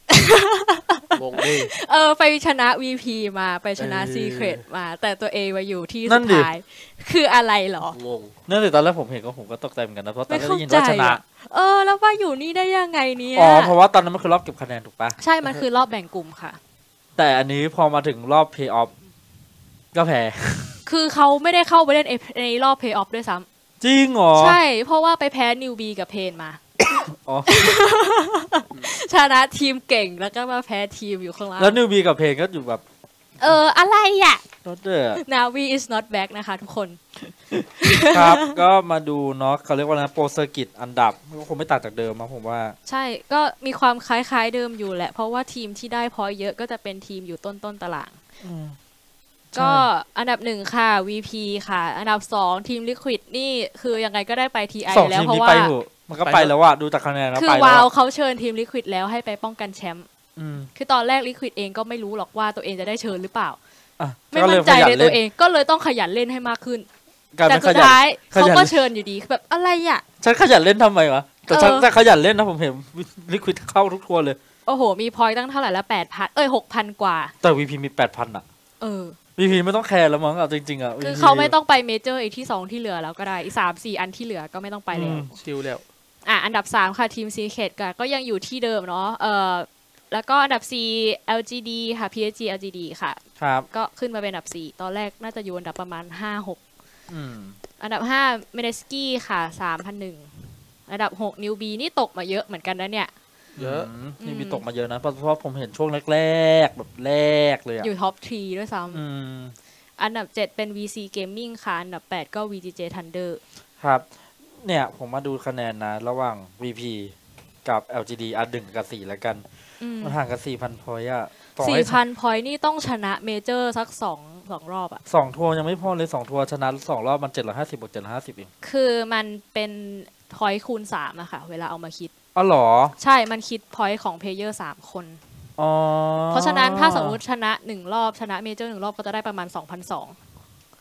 งงดิเออไปชนะ วี พี มาไปชนะ Secret มาแต่ตัวเองมาอยู่ที่นั่สุนดดิท้ายคืออะไรเหรองงนั่นสิตอนแรกผมเห็นก็ผมก็ตกใจเหมือนกันนะเพราะตอนไม่แรกเข้าได้ยินใจว่าชนะอะเออแล้วว่าอยู่นี่ได้ยังไงเนี่ยอ๋อเพราะว่าตอนนั้นมันคือรอบเก็บคะแนนถูกปะใช่มันคือรอบแบ่งกลุ่มค่ะแต่อันนี้พอมาถึงรอบเพย์ออฟก็แพ้คือเขาไม่ได้เข้าไปเล่นในรอบเพย์ออฟด้วยซ้จริงเหรอำใช่เพราะว่าไปแพ้นิวบีกับเพนมาอ๋อชนะทีมเก่งแล้วก็มาแพ้ทีมอยู่ข้างล่างแล้วนิวบีกับเพนก็อยู่แบบเอออะไรอ่ะรถเด้อ Navi is not back นะคะทุกคนครับ ก็มาดูเนาะเขาเรียกว่านะโปรเซอร์กิตอันดับก็คงไม่ต่างจากเดิมมั้งผมว่าใช่ก็มีความคล้ายๆเดิมอยู่แหละ เพราะว่าทีมที่ได้พอยต์เยอะก็จะเป็นทีมอยู่ต้นต้นๆตาราง ก็อันดับหนึ่งค่ะ วี พี ค่ะ อันดับสองทีม Liquid นี่คือยังไงก็ได้ไป ที ไอสองแล้วทีมเพราะนี้ว่าไปเหอะมันก็ไปแล้วอะดูจากคะแนนแล้วคือไปแล้ววาวอะเขาเชิญทีม Liquid แล้วให้ไปป้องกันแชมป์อืมคือตอนแรก Liquid เองก็ไม่รู้หรอกว่าตัวเองจะได้เชิญหรือเปล่าอ่ะไม่ก็เลมั่ยนใจขยัในนเล่ตัวน เองก็เลยต้องขยันเล่นให้มากขึ้นกลายแต่เป็นสุขดยันท้ายขยันเขาก็เชิญอยู่ดีคือแบบอะไรอ่ะฉันขยันเล่นทำไมวะแต่ฉันเออแต่ขยันเล่นนะผมเห็นลิควิดเข้าทุกทัวร์เลยโอ้โห มีพอยต์ตั้งเท่าไหร่ละแปดพันเอ้ยหกพันกว่าแต่วีพีมีแปดพันอะเออวีพีไม่ต้องแคร์แล้วมั้งเอาจริงๆอะคือวี พีเขาไม่ต้องไปเมเจอร์อีกที่สองที่เหลือแล้วก็ได้อีกสามสี่อันที่เหลือก็ไม่ต้องไปแล้วอืมชิลแล้วอ่ะอันดับสามค่ะทีม Secret ก็ก็ยังอยู่ที่เดิมเนาะเออแล้วก็อันดับสี่ แอล จี ดี ค่ะ พี เอส จี แอล จี ดี ค่ะครับก็ขึ้นมาเป็นอันดับสี่ตอนแรกน่าจะอยู่อันดับประมาณห้าหกอืมอันดับห้าเมเนสกี้ค่ะสามพันหนึ่งอันดับหกนิวบีนี่ตกมาเยอะเหมือนกันนะเนี่ยเยอะมนี่มีตกมาเยอะนะเพราะเพราะผมเห็นช่วงแรกๆแบบแรกเลยอะอยู่ท็อปทรีด้วยซ้อืมำอันดับเจ็ดเป็น วี ซี Gaming ค่ะ อันดับแปดก็ วี จี เจ Thunder ครับ เนี่ยผมมาดูคะแนนนะ ระหว่าง วี พี กับ แอล จี ดี อันหนึ่งกับสี่แล้วกันอืมมันห่างกันสี่พันพอยต์อะต่อให้สี่พันพอยต์นี่ต้องชนะเมเจอร์สักสองสองรอบอะสองทัวร์ยังไม่พอเลยสองทัวร์ชนะสองรอบมันเจ็ดร้อยห้าสิบบวกเจ็ดร้อยห้าสิบเองคือมันเป็นพอยต์คูณสามอะค่ะ เวลาเอามาคิดอ๋อเหรอใช่มันคิดพอยต์ของเพลเยอร์สามคนอ๋อเพราะฉะนั้นถ้าสมมติชนะหนึ่งรอบชนะเมเจอร์หนึ่งรอบก็จะได้ประมาณ สองพันสองร้อย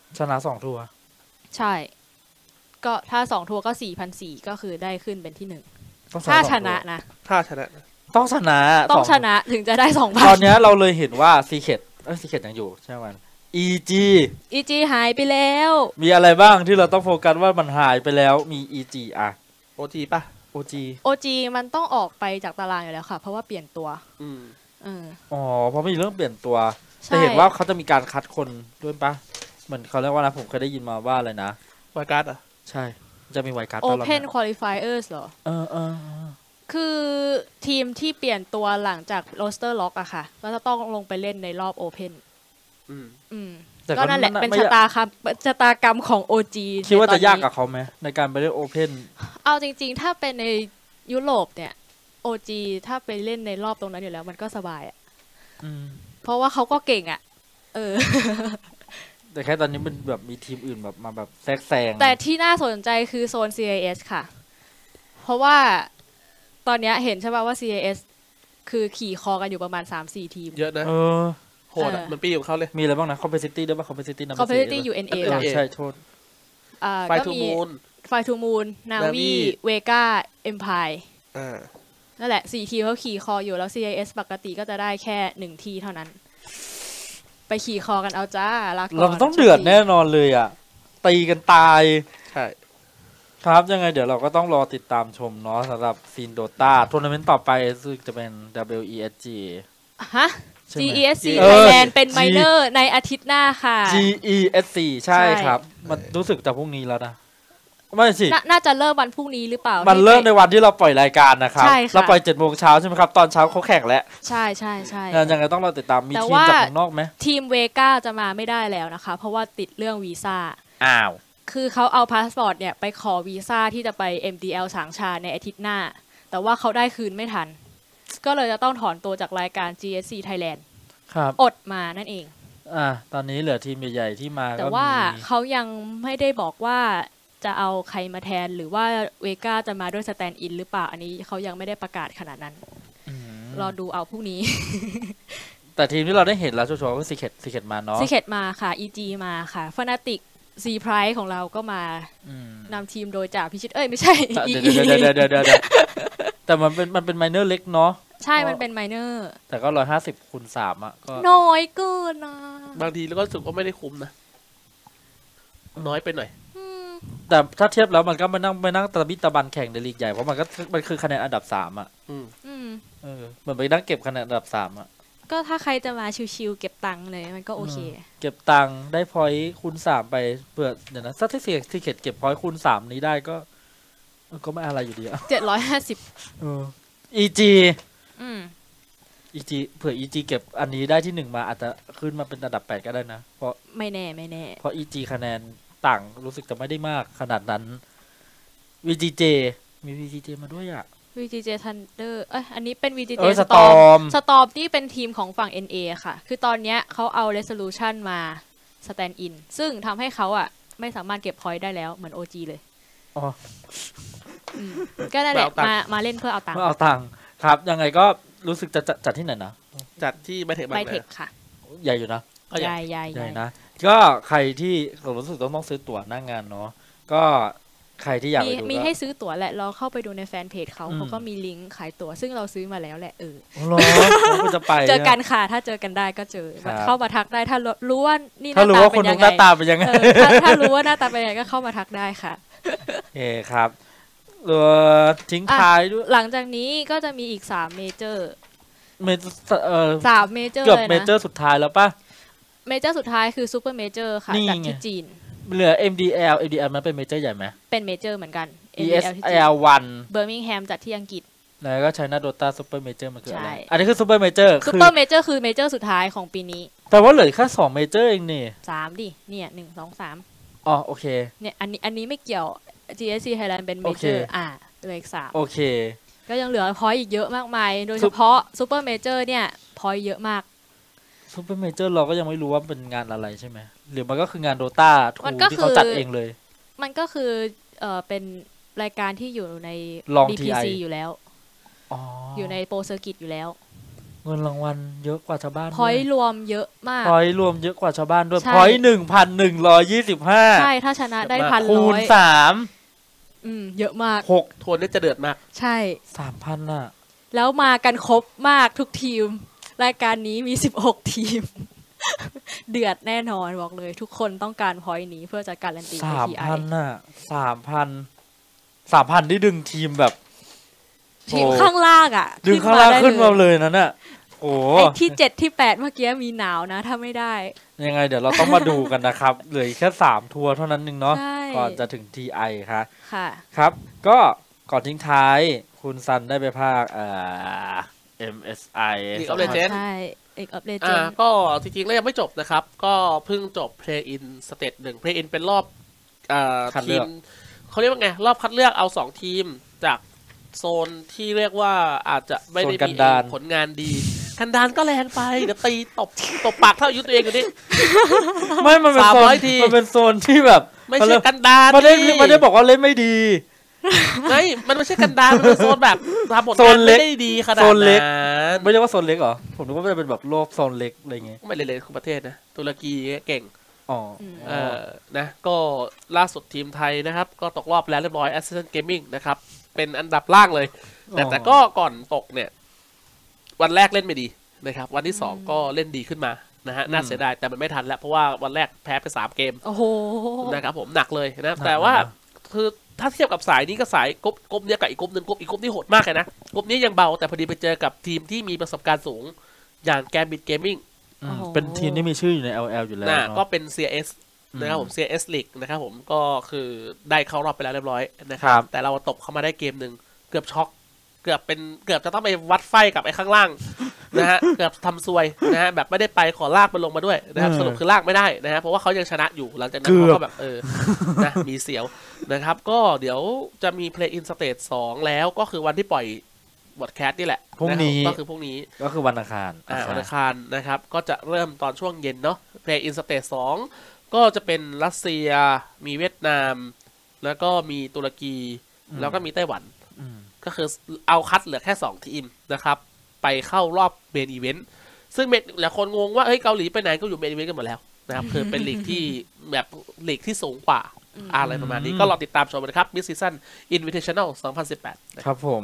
ชนะสองทัวร์ใช่ ก็ถ้าสองทัวร์ก็ สี่พันสี่ร้อย ก็คือได้ขึ้นเป็นที่หนึ่งต้องถ้าสองชทัวร์นะนะถ้าชนะต้องชนะต้องสชนะถึงจะได้สองพัตอน นเนี้ยเราเลยเห็นว่าซีเคดเอ้ยซีเคดยังอยู่ใช่ไหมมัน อี จีอีจีหายไปแล้วมีอะไรบ้างที่เราต้องโฟกัสว่ามันหายไปแล้วมี อี จี อ่ะโอจีป่ะโอ จีโอจีมันต้องออกไปจากตารางอยู่แล้วค่ะ เพราะว่าเปลี่ยนตัวอืมเอออ๋อเพราะมีเรื่องเปลี่ยนตัวใช่แต่เห็นว่าเขาจะมีการคัดคนด้วยปะเหมือนเขาเรียกว่านะผมเคยได้ยินมาว่าอะไรนะวายการ์ดอ่ะใช่จะมีไวการ์ดโอตลอดเพนควอลิฟายเออร์สเหรอเออเออเออคือทีมที่เปลี่ยนตัวหลังจากโรสเตอร์ล็อกอะค่ะก็จะต้องลงไปเล่นในรอบโอเพนอืมอืมแต่ก็นั่นแหละเป็นไม่ชะตาครับชะตากรรมของ โอ จีคิดว่าจะในตอนนี้ยากกับเขาไหมในการไปเล่นโอเพนเอาจริงๆ ถ้าเป็นในยุโรปเนี่ย โอ จี ถ้าไปเล่นในรอบตรงนั้นอยู่แล้วมันก็สบายอะเพราะว่าเขาก็เก่งอะเออแต่แค่ตอนนี้มันแบบมีทีมอื่นแบบมาแบบแทรกแซงแต่ที่น่าสนใจคือโซน ซี ไอ เอส ค่ะ เพราะว่าตอนเนี้ยเห็นใช่ป่ะว่า ซี ไอ เอส คือขี่คอกันอยู่ประมาณ สามสี่ ทีมเยอะนะเออโหดอ่ะเออมันปีของเขาเลยมีอะไรบ้างนะ Complexity ด้วยป่ะ Complexity นะ Complexity ยู เอ็น เอเออใช่โทษอ่าไฟก็ทูมีมูนไฟทูมูนนาวี Na'vi เวกาเอ็มพายอ่านั่นแหละสี่ทีมเขาขี่คออยู่แล้ว ซี ไอ เอส ปกติก็จะได้แค่หนึ่งทีเท่านั้น ไปขี่คอกันเอาจ้าลาก่อนเราต้องเดือดแน่นอนเลยอ่ะ ตีกันตายใช่ครับยังไงเดี๋ยวเราก็ต้องรอติดตามชมเนาะสำหรับซีนโดตาทัวร์นาเมนต์ต่อไปซึ่งจะเป็น ดับเบิลยู อี เอส จีฮะใช่ไหมจี อี เอส ซีเออ Thailand เป็น G ไมเนอร์ในอาทิตย์หน้าค่ะจี อี เอส ซี ใช่ใช่ครับ มันรู้สึกจะพรุ่งนี้แล้วนะ ไม่สินาน่าจะเริ่มวันพรุ่งนี้หรือเปล่ามันที่เริ่มไปในวันที่เราปล่อยรายการนะครับใช่ค่ะเราปล่อยเจ็ดโมงเช้าใช่ไหมครับ ตอนเช้าเขาแข่งแล้วใช่ใช่ใช่ยังไงต้องรอติดตามมีแต่ทีมว่าจากข้างนอกไหมทีมเวกาจะมาไม่ได้แล้วนะคะ เพราะว่าติดเรื่องวีซ่าอ้าวคือเขาเอาพาสปอร์ตเนี่ยไปขอวีซ่าที่จะไป เอ็ม ดี แอล สางชาในอาทิตย์หน้า แต่ว่าเขาได้คืนไม่ทัน ก็เลยจะต้องถอนตัวจากรายการ จี เอส ซี Thailand ครับอดมานั่นเองอ่าตอนนี้เหลือทีมใหญ่ๆที่มาแต่ก็ว่ามีเขายังไม่ได้บอกว่าจะเอาใครมาแทนหรือว่าเวกาจะมาด้วยสแตนด์อินหรือเปล่า อันนี้เขายังไม่ได้ประกาศขนาดนั้นอืมรอดูเอาพรุ่งนี้แต่ทีมที่เราได้เห็นแล้วชัวร์ๆก็ซีเคทซีเคทมาเนาะซีเคทมาค่ะ อี จี มาค่ะฟนาติกซีไพรส์ของเราก็มาอืมนำทีมโดยจ่าพิชิตเอ้ยไม่ใช่เดี๋ยวเดี๋ยวเดี๋ยวเดี๋ยวเดี๋ยวเดี๋ยวแต่มันเป็นมันเป็นไมเนอร์เล็กเนาะใช่มันเป็นไมเนอร์แต่ก็ร้อยห้าสิบคูณสามอ่ะก็น้อยเกินนะบางทีแล้วก็รู้สึกว่าไม่ได้คุ้มนะน้อยไปหน่อยแต่ถ้าเทียบแล้วมันก็มานั่งไปนั่งตะบิตะบันแข่งในลีกใหญ่เพราะมันก็มันคือคะแนนอันดับสามอ่ะอืมเออเหมือนไปนั่งเก็บคะแนนอันดับสามอ่ะก็ถ้าใครจะมาชิวๆเก็บตังค์เลยมันก็โอเคเก็บตังค์ได้พอยต์คูณสามไปเปิดเดี๋ยวนะถ้าที่เสียที่เก็บเก็บพอยต์คูณสามนี้ได้ก็ก็ไม่อะไรอยู่ดีอ่ะเจ็ดร้อยห้าสิบเออ อี จี อืม อี จี เผื่อ อี จี เก็บอันนี้ได้ที่หนึ่งมาอาจจะขึ้นมาเป็นอันดับแปดก็ได้นะเพราะไม่แน่ไม่แน่เพราะ อี จี คะแนนต่างรู้สึกจะไม่ได้มากขนาดนั้น วี จี เจ มี วี จี เจ มาด้วยอ่ะวี จี เจ Thunder เอ้ยอันนี้เป็น วี จี เจ Storm Storm ที่เป็นทีมของฝั่ง เอ็น เอ ค่ะคือตอนเนี้ยเขาเอา Resolution มา Stand in ซึ่งทำให้เขาอ่ะไม่สามารถเก็บ point ได้แล้วเหมือน โอ จี เลยอ๋อก็นั่นแหละมามาเล่นเพื่อเอาตังค์เพื่อเอาตังค์ครับยังไงก็รู้สึกจะจัดที่ไหนนะจัดที่ไบเทคไบเทคค่ะใหญ่อยู่นะใหญ่ใหญ่ใหญ่นะก็ใครที่รู้สึกต้องต้องซื้อตั๋วหน้างานเนาะก็ใครที่อยากไปดูมีให้ซื้อตั๋วแหละเราเข้าไปดูในแฟนเพจเขาเขาก็มีลิงก์ขายตั๋วซึ่งเราซื้อมาแล้วแหละเออเราจะไปเจอกันค่ะถ้าเจอกันได้ก็เจอเข้ามาทักได้ถ้ารู้ว่านี่หน้าตาเป็นยังไงหน้าตาเป็นยังไงถ้ารู้ว่าหน้าตาเป็นยังไงก็เข้ามาทักได้ค่ะโอเคครับเออทิ้งท้ายด้วยหลังจากนี้ก็จะมีอีกสามเมเจอร์เมเออสามเมเจอร์เกือบเมเจอร์สุดท้ายแล้วป่ะเมเจอร์สุดท้ายคือซูเปอร์เมเจอร์ค่ะจากที่จีนเหลือ เอ็ม ดี แอล เอ็ม ดี แอล มันเป็นเมเจอร์ใหญ่ไหมเป็นเมเจอร์เหมือนกันอี เอส แอล วันเบอร์มิงแฮมจากที่อังกฤษแล้วก็ใช้นาโดต้าซูเปอร์เมเจอร์มันคืออะไรอันนี้คือซูเปอร์เมเจอร์ซูเปอร์เมเจอร์คือเมเจอร์สุดท้ายของปีนี้แต่ว่าเหลือแค่สองเมเจอร์เองนี่สามดิเนี่ยหนึ่งสองสามอ๋อโอเคเนี่ยอันนี้อันนี้ไม่เกี่ยว จี เอส ซี Thailand เป็นเมเจอร์อ่าเหลืออีกสามโอเคก็ยังเหลือพอยต์อีกเยอะมากมายโดยเฉพาะซูเปอร์เมเจอร์เนี่ยพอยต์เยอะมากซูเปอร์เมเจอร์เราก็ยังไม่รู้ว่าเป็นงานอะไรใช่ไหมหรือมันก็คืองานโดต้าทูที่เขาจัดเองเลยมันก็คือเอ่อเป็นรายการที่อยู่ใน บี พี ซี อยู่แล้วอยู่ในโปรเซอร์กิตอยู่แล้วเงินรางวัลเยอะกว่าชาวบ้านพอยต์รวมเยอะมากพอยต์รวมเยอะกว่าชาวบ้านด้วยพอยต์หนึ่งพันหนึ่งร้อยยี่สิบห้าใช่ถ้าชนะได้พันร้อยคูณสามอืมเยอะมากหกทวนได้จะเดือดมากใช่สามพันอ่ะแล้วมากันครบมากทุกทีมรายการนี้มีสิบหกทีมเดือดแน่นอนบอกเลยทุกคนต้องการพอยต์นี้เพื่อจะการันตีสามพันอ่ะสามพันสามพันที่ดึงทีมแบบทีมข้างล่างอ่ะดึงข้างล่างขึ้นมาเลยนั่นน่ะโอ้ไอที่เจ็ดที่แปดเมื่อกี้มีหนาวนะถ้าไม่ได้ยังไงเดี๋ยวเราต้องมาดูกันนะครับเหลือแค่สามทัวร์เท่านั้นนึงเนาะก่อนจะถึง ที ไอ ค่ะค่ะครับก็ก่อนทิ้งท้ายคุณซันได้ไปภาคเอ่อ เอ็ม เอส ไอ League of Legends ใช่ League of Legends อ่าก็จริงๆแล้วยังไม่จบนะครับก็เพิ่งจบ Play In Stage หนึ่ง Play In เป็นรอบเอ่อทีมเขาเรียกว่าไงรอบคัดเลือกเอาสองทีมจากโซนที่เรียกว่าอาจจะไม่ได้มีผลงานดีกันดานก็แรงไปเดี๋ยวตีตบตบปากเท่ายุตัวเองอยู่นี่ไม่มันเป็นโซนมันเป็นโซนที่แบบไม่ใช่กันดานไม่ได้ไม่ได้บอกว่าเล่นไม่ดีไม่มันไม่ใช่กันดานมันเป็นโซนแบบทำผลงานไม่ได้ดีขนาดนั้นไม่ใช่ว่าโซนเล็กเหรอผมนึกว่ามันเป็นแบบโลกโซนเล็กอะไรเงี้ยไม่เล็กๆของประเทศนะตุรกีเก่งอ๋อเออนะก็ล่าสุดทีมไทยนะครับก็ตกรอบแล้วเรียบร้อย Ascent Gaming นะครับเป็นอันดับล่างเลยแต่แต่ก็ก่อนตกเนี่ยวันแรกเล่นไม่ดีนะครับวันที่สองก็เล่นดีขึ้นมานะฮะน่าเสียดายแต่มันไม่ทันแล้วเพราะว่าวันแรกแพ้ไปสามเกมโอ้โหนะครับผมหนักเลยนะแต่ว่าคือถ้าเทียบกับสายนี้ก็สายกรุ๊ปกรุ๊ปเนี้ยกับอีกกรุ๊ปนึงกรุ๊ปอีกกรุ๊ปนี่โหดมากเลยนะกรุ๊ปนี้ยังเบาแต่พอดีไปเจอกับทีมที่มีประสบการณ์สูงอย่างแกมบิทเกมมิ่งเป็นทีมที่มีชื่ออยู่ใน แอล แอล อยู่แล้วก็เป็น ซี เอส นะครับผม ซี เอส League นะครับผมก็คือได้เข้ารอบไปแล้วเรียบร้อยนะครับแต่เราตบเข้ามาได้เกมนึงเกือบช็อกเกือบเป็นเกือบจะต้องไปวัดไฟกับไอ้ข้างล่างนะฮะเกือบทำซวยนะฮะแบบไม่ได้ไปขอลากมันลงมาด้วยนะครับสรุปคือลากไม่ได้นะฮะเพราะว่าเขายังชนะอยู่หลังจากนั้นเขาก็แบบเออนะมีเสียวนะครับก็เดี๋ยวจะมี Play In Stage สองแล้วก็คือวันที่ปล่อยบอดแคสต์นี่แหละพรุ่งนี้ก็คือพรุ่งนี้ก็คือวันอังคารอ่าวันอังคารนะครับก็จะเริ่มตอนช่วงเย็นเนาะ Play In Stage สองก็จะเป็นรัสเซียมีเวียดนามแล้วก็มีตุรกีแล้วก็มีไต้หวันก็คือเอาคัดเหลือแค่สองทีมนะครับไปเข้ารอบเมนอีเวนต์ซึ่งเมนหลายคนงงว่าเฮ้ยเกาหลีไปไหนก็อยู่เมนอีเวนต์กันหมดแล้วนะครับคือเป็นลีกที่แบบลีกที่สูงกว่าอะไรประมาณนี้ก็รอติดตามชมนะครับมิสซีซั่นอินวิเทชั่นแนลสองพันสิบแปดครับผม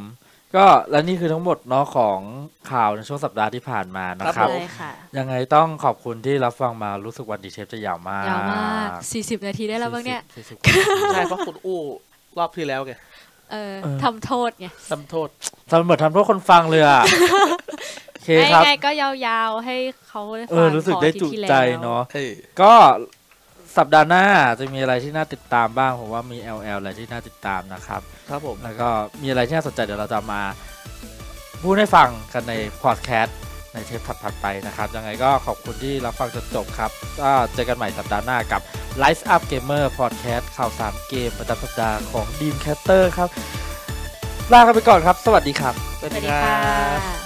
ก็และนี่คือทั้งหมดเนาะของข่าวในช่วงสัปดาห์ที่ผ่านมานะครับยังไงต้องขอบคุณที่รับฟังมารู้สึกวันดีเทปจะยาวมากยาวมากสี่สิบนาทีได้แล้วบ้างเนี่ยใช่เพราะคุณอู้รอบที่แล้วไงเออทำโทษไงทำโทษทำเหมือนทำโทษคนฟังเลยอ่ะโอเคครับไงก็ยาวๆให้เขาได้ฟังรู้สึกได้จุใจเนาะก็สัปดาห์หน้าจะมีอะไรที่น่าติดตามบ้างผมว่ามี แอล แอล อะไรที่น่าติดตามนะครับครับผมแล้วก็มีอะไรที่น่าสนใจเดี๋ยวเราจะมาพูดให้ฟังกันในพอดแคสต์ในเทปถัดๆไปนะครับยังไงก็ขอบคุณที่รับฟังจนจบครับก็เจอกันใหม่สัปดาห์หน้ากับ Rise Up Gamer Podcast ข่าวสารเกมประจำสัปดาห์ของ Dreamcatcher ครับลากันไปก่อนครับสวัสดีครับสวัสดีครับ